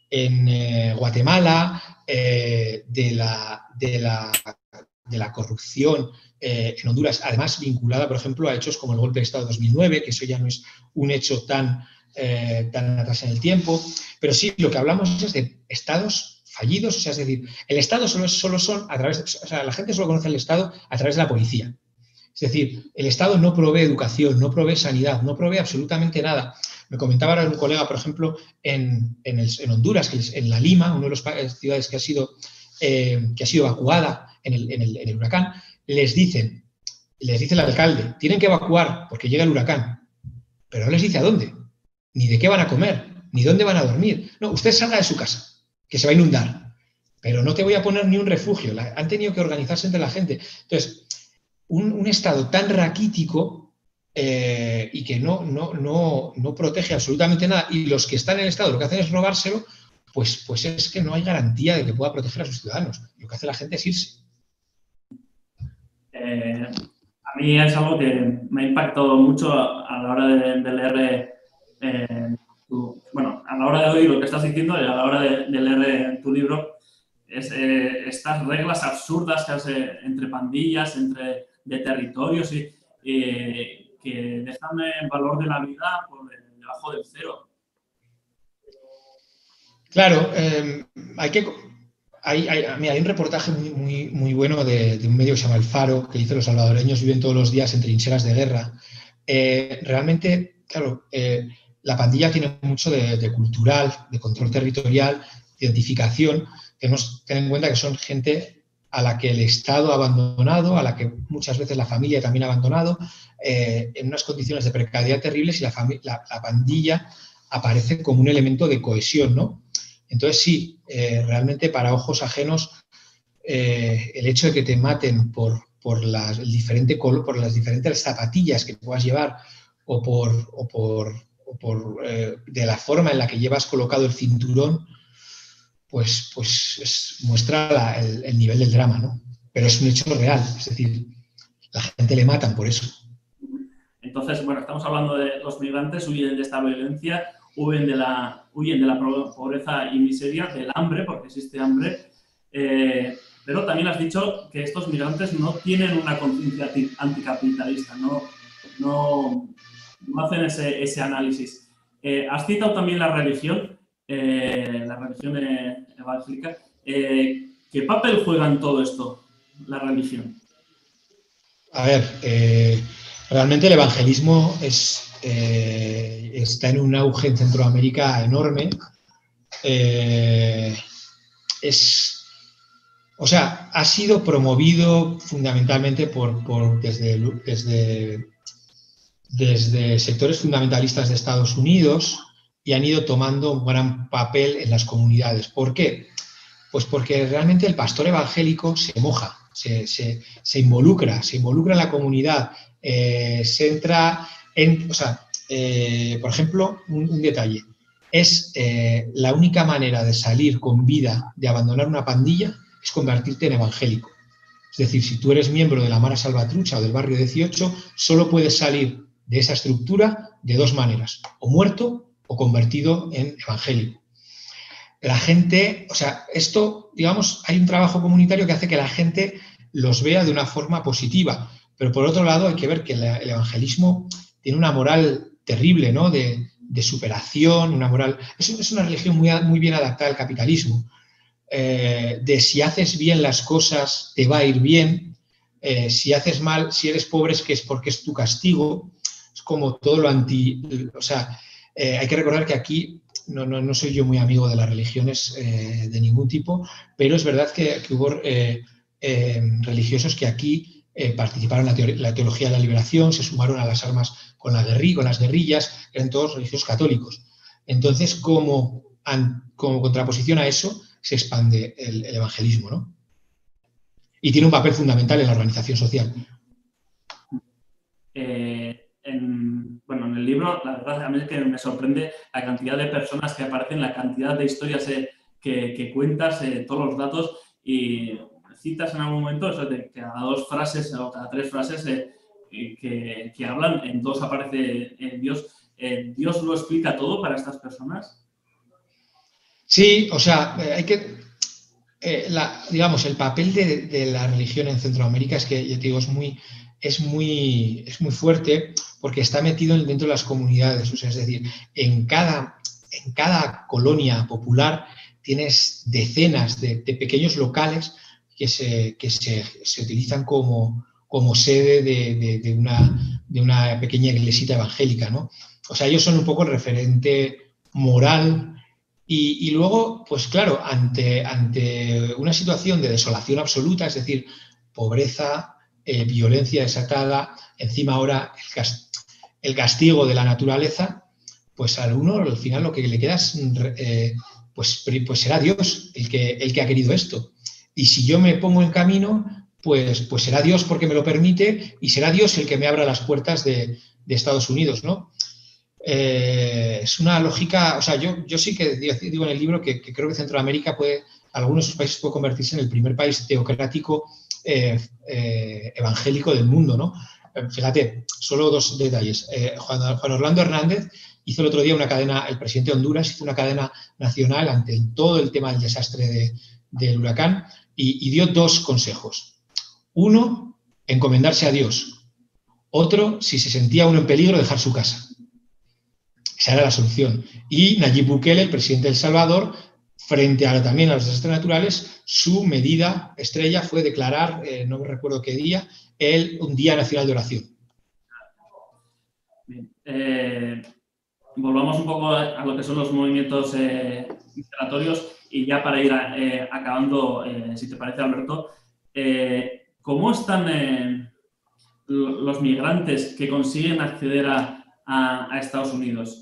en eh, Guatemala, eh, de, la, de, la, de la corrupción eh, en Honduras, además vinculada, por ejemplo, a hechos como el golpe de Estado de dos mil nueve, que eso ya no es un hecho tan, eh, tan atrás en el tiempo, pero sí, lo que hablamos es de estados fallidos, o sea, es decir, el Estado solo, solo son a través de, o sea, la gente solo conoce el Estado a través de la policía. Es decir, el Estado no provee educación, no provee sanidad, no provee absolutamente nada. Me comentaba ahora un colega, por ejemplo, en, en, el, en Honduras, que es en La Lima, una de las ciudades que ha sido, eh, que ha sido evacuada en el, en, el, en el huracán, les dicen, les dice el alcalde, tienen que evacuar porque llega el huracán, pero no les dice a dónde, ni de qué van a comer, ni dónde van a dormir. No, usted salga de su casa, que se va a inundar, pero no te voy a poner ni un refugio. La, han tenido que organizarse entre la gente. Entonces, un, un Estado tan raquítico eh, y que no, no, no, no protege absolutamente nada, y los que están en el Estado lo que hacen es robárselo, pues, pues es que no hay garantía de que pueda proteger a sus ciudadanos. Lo que hace la gente es irse. Eh, a mí es algo que me ha impactado mucho a, a la hora de, de leer eh, tu, bueno, a la hora de oír lo que estás diciendo y a la hora de, de leer tu libro, es, eh, estas reglas absurdas que hace entre pandillas, entre de territorios y eh, que dejan el valor de la vida por debajo del cero. Claro, eh, hay que... hay, hay, mira, hay un reportaje muy, muy, muy bueno de, de un medio que se llama El Faro, que dice los salvadoreños viven todos los días en trincheras de guerra. Eh, realmente, claro, eh, la pandilla tiene mucho de, de cultural, de control territorial, de identificación. Tenemos que tener en cuenta que son gente a la que el Estado ha abandonado, a la que muchas veces la familia también ha abandonado, eh, en unas condiciones de precariedad terribles, y la, la, la pandilla aparece como un elemento de cohesión, ¿no? Entonces, sí, eh, realmente para ojos ajenos, eh, el hecho de que te maten por, por, las, el diferente color, por las diferentes zapatillas que puedas llevar o por, o por, o por eh, de la forma en la que llevas colocado el cinturón, pues, pues es, muestra la, el, el nivel del drama, ¿no? Pero es un hecho real, es decir, la gente le matan por eso. Entonces, bueno, estamos hablando de los migrantes huyen de esta violencia, huyen de la, huyen de la pobreza y miseria, del hambre, porque existe hambre, eh, pero también has dicho que estos migrantes no tienen una conciencia anticapitalista, no, no, no hacen ese, ese análisis. Eh, has citado también la religión, eh, la religión evangélica. Eh, ¿Qué papel juega en todo esto la religión? A ver, eh, realmente el evangelismo es... Eh, está en un auge en Centroamérica enorme. Eh, es, o sea, ha sido promovido fundamentalmente por, por desde, desde, desde sectores fundamentalistas de Estados Unidos, y han ido tomando un gran papel en las comunidades. ¿Por qué? Pues porque realmente el pastor evangélico se moja, se, se, se involucra, se involucra en la comunidad, eh, se entra en, o sea, eh, por ejemplo, un, un detalle, es eh, la única manera de salir con vida, de abandonar una pandilla, es convertirte en evangélico. Es decir, si tú eres miembro de la Mara Salvatrucha o del Barrio dieciocho, solo puedes salir de esa estructura de dos maneras, o muerto o convertido en evangélico. La gente, o sea, esto, digamos, hay un trabajo comunitario que hace que la gente los vea de una forma positiva, pero por otro lado hay que ver que la, el evangelismo tiene una moral terrible, ¿no? De, de superación, una moral... Es, es una religión muy, muy bien adaptada al capitalismo, eh, de si haces bien las cosas te va a ir bien, eh, si haces mal, si eres pobre es que es porque es tu castigo, es como todo lo anti... O sea, eh, hay que recordar que aquí... No, no, no soy yo muy amigo de las religiones eh, de ningún tipo, pero es verdad que, que hubo eh, eh, religiosos que aquí eh, participaron en la, la teología de la liberación, se sumaron a las armas con, la guerri, con las guerrillas, eran todos religiosos católicos. Entonces, como, an, como contraposición a eso, se expande el, el evangelismo, ¿no? Y tiene un papel fundamental en la organización social. Eh... En, bueno, en el libro, la verdad, a mí es que me sorprende la cantidad de personas que aparecen, la cantidad de historias eh, que, que cuentas, eh, todos los datos, y citas en algún momento eso de que cada dos frases o cada tres frases eh, que, que hablan, en dos aparece eh, Dios. Eh, ¿Dios lo explica todo para estas personas? Sí, o sea, hay que... Eh, la, digamos, el papel de, de la religión en Centroamérica es que, yo te digo, es muy... Es muy, es muy fuerte porque está metido dentro de las comunidades. O sea, es decir, en cada, en cada colonia popular tienes decenas de, de pequeños locales que se, que se, se utilizan como, como sede de, de, de, una, de una pequeña iglesita evangélica, ¿no? O sea, ellos son un poco el referente moral. Y, y luego, pues claro, ante, ante una situación de desolación absoluta, es decir, pobreza, Eh, violencia desatada, encima ahora el, cast el castigo de la naturaleza, pues a uno al final lo que le queda es, eh, pues, pues será Dios el que, el que ha querido esto. Y si yo me pongo en camino, pues, pues será Dios porque me lo permite y será Dios el que me abra las puertas de, de Estados Unidos, ¿no? Eh, es una lógica, o sea, yo, yo sí que digo en el libro que, que creo que Centroamérica puede, algunos de sus países puede convertirse en el primer país teocrático Eh, eh, evangélico del mundo, ¿no? Eh, fíjate, solo dos detalles. Eh, Juan, Juan Orlando Hernández hizo el otro día una cadena, el presidente de Honduras hizo una cadena nacional ante el, todo el tema del desastre de, del huracán y, y dio dos consejos. Uno, encomendarse a Dios. Otro, si se sentía uno en peligro, dejar su casa. Esa era la solución. Y Nayib Bukele, el presidente de El Salvador, frente a también a los desastres naturales, su medida estrella fue declarar, eh, no me recuerdo qué día, el, un Día Nacional de Oración. Bien. Eh, volvamos un poco a, a lo que son los movimientos eh, migratorios y ya para ir a, eh, acabando, eh, si te parece, Alberto, eh, ¿cómo están eh, los migrantes que consiguen acceder a, a, a Estados Unidos?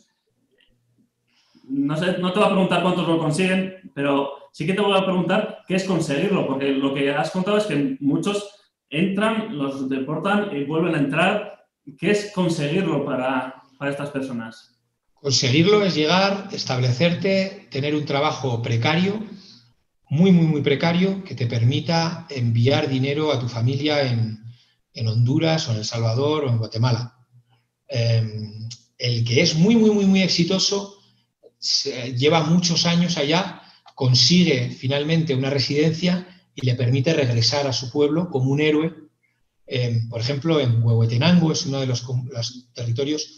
No sé, no te voy a preguntar cuántos lo consiguen, pero sí que te voy a preguntar qué es conseguirlo, porque lo que has contado es que muchos entran, los deportan y vuelven a entrar. ¿Qué es conseguirlo para, para estas personas? Conseguirlo es llegar, establecerte, tener un trabajo precario, muy, muy, muy precario, que te permita enviar dinero a tu familia en, en Honduras o en El Salvador o en Guatemala. Eh, el que es muy, muy, muy, muy exitoso lleva muchos años allá, consigue finalmente una residencia y le permite regresar a su pueblo como un héroe. Eh, por ejemplo, en Huehuetenango es uno de los, los territorios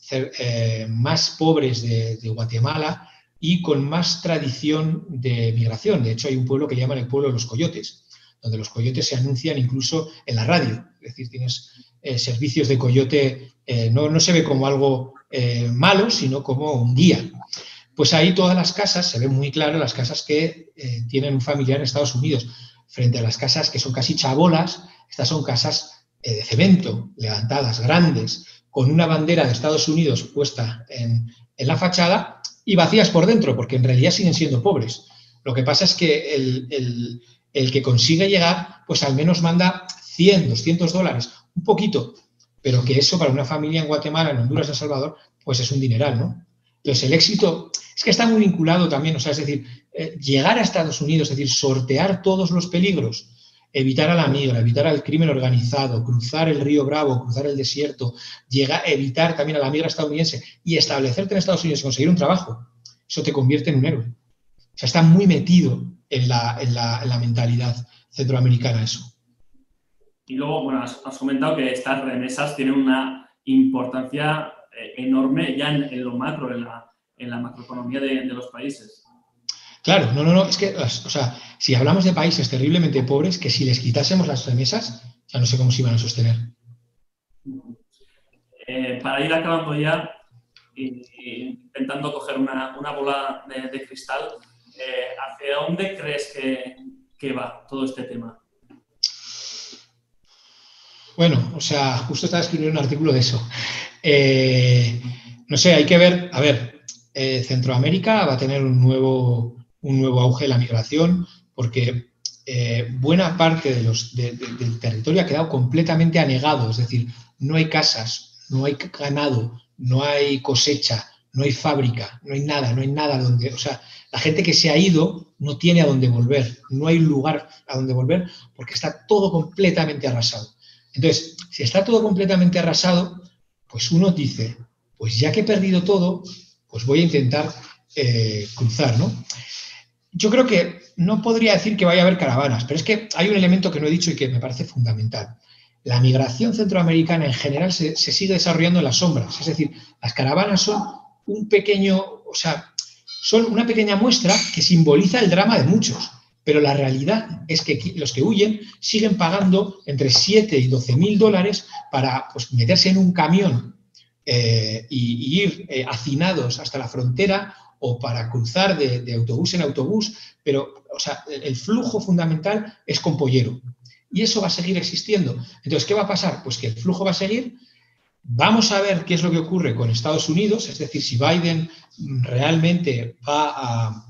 eh, más pobres de, de Guatemala y con más tradición de migración. De hecho, hay un pueblo que llaman el pueblo de los coyotes, donde los coyotes se anuncian incluso en la radio. Es decir, tienes eh, servicios de coyote, eh, no, no se ve como algo eh, malo, sino como un guía. Pues ahí todas las casas, se ven muy claro las casas que eh, tienen un familiar en Estados Unidos, frente a las casas que son casi chabolas. Estas son casas eh, de cemento, levantadas, grandes, con una bandera de Estados Unidos puesta en, en la fachada y vacías por dentro, porque en realidad siguen siendo pobres. Lo que pasa es que el, el, el que consigue llegar, pues al menos manda cien, doscientos dólares, un poquito, pero que eso para una familia en Guatemala, en Honduras, en El Salvador, pues es un dineral, ¿no? Entonces, el éxito es que está muy vinculado también, o sea, es decir, eh, llegar a Estados Unidos, es decir, sortear todos los peligros, evitar a la migra, evitar al crimen organizado, cruzar el río Bravo, cruzar el desierto, llegar, evitar también a la migra estadounidense y establecerte en Estados Unidos y conseguir un trabajo, eso te convierte en un héroe. O sea, está muy metido en la, en la, en la mentalidad centroamericana eso. Y luego, bueno, has, has comentado que estas remesas tienen una importancia enorme ya en, en lo macro, en la, en la macroeconomía de, de los países. Claro, no, no, no, es que, o sea, si hablamos de países terriblemente pobres, que si les quitásemos las remesas, ya no sé cómo se iban a sostener. Eh, para ir acabando ya, y, y intentando coger una, una bola de, de cristal, eh, ¿hacia dónde crees que, que va todo este tema? Bueno, o sea, justo estaba escribiendo un artículo de eso. Eh, no sé, hay que ver, a ver, eh, Centroamérica va a tener un nuevo, un nuevo auge en la migración porque eh, buena parte de los, de, de, del territorio ha quedado completamente anegado, es decir, no hay casas, no hay ganado, no hay cosecha, no hay fábrica, no hay nada, no hay nada donde, o sea, la gente que se ha ido no tiene a dónde volver, no hay lugar a dónde volver porque está todo completamente arrasado. Entonces, si está todo completamente arrasado, pues uno dice, pues ya que he perdido todo, pues voy a intentar eh, cruzar, ¿no? Yo creo que no podría decir que vaya a haber caravanas, pero es que hay un elemento que no he dicho y que me parece fundamental. La migración centroamericana en general se, se sigue desarrollando en las sombras, es decir, las caravanas son un pequeño, o sea, son una pequeña muestra que simboliza el drama de muchos. Pero la realidad es que los que huyen siguen pagando entre siete y doce mil dólares para pues, meterse en un camión eh, y, y ir eh, hacinados hasta la frontera o para cruzar de, de autobús en autobús. Pero, o sea, el flujo fundamental es con pollero. Y eso va a seguir existiendo. Entonces, ¿qué va a pasar? Pues que el flujo va a seguir. Vamos a ver qué es lo que ocurre con Estados Unidos. Es decir, si Biden realmente va a...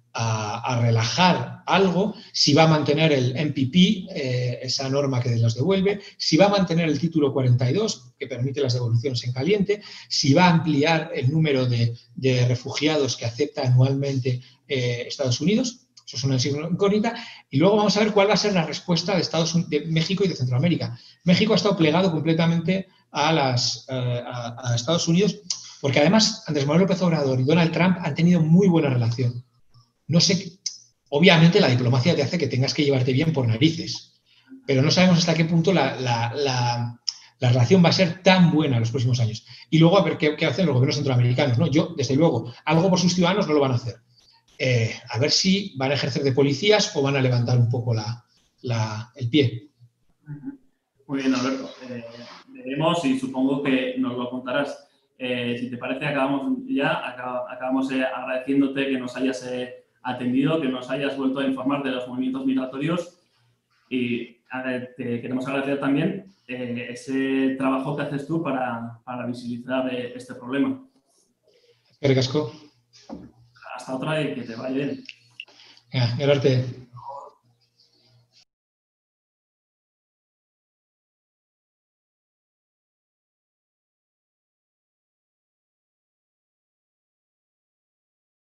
A, a relajar algo, si va a mantener el M P P, eh, esa norma que los devuelve, si va a mantener el título cuarenta y dos, que permite las devoluciones en caliente, si va a ampliar el número de, de refugiados que acepta anualmente eh, Estados Unidos. Eso es una incógnita. Y luego vamos a ver cuál va a ser la respuesta de, Estados Unidos, de México y de Centroamérica. México ha estado plegado completamente a, las, eh, a, a Estados Unidos, porque además Andrés Manuel López Obrador y Donald Trump han tenido muy buena relación. No sé, obviamente la diplomacia te hace que tengas que llevarte bien por narices, pero no sabemos hasta qué punto la, la, la, la relación va a ser tan buena en los próximos años. Y luego a ver qué, qué hacen los gobiernos centroamericanos, ¿no? Yo, desde luego, algo por sus ciudadanos no lo van a hacer. eh, a ver si van a ejercer de policías o van a levantar un poco la, la, el pie. Muy bien, Alberto. Eh, veremos y supongo que nos lo contarás. Eh, si te parece, acabamos ya, acab acabamos eh, agradeciéndote que nos hayas eh, atendido, que nos hayas vuelto a informar de los movimientos migratorios y eh, te queremos agradecer también eh, ese trabajo que haces tú para, para visibilizar eh, este problema. Eskerrik asko. Hasta otra y que te vaya bien. Venga, gero arte.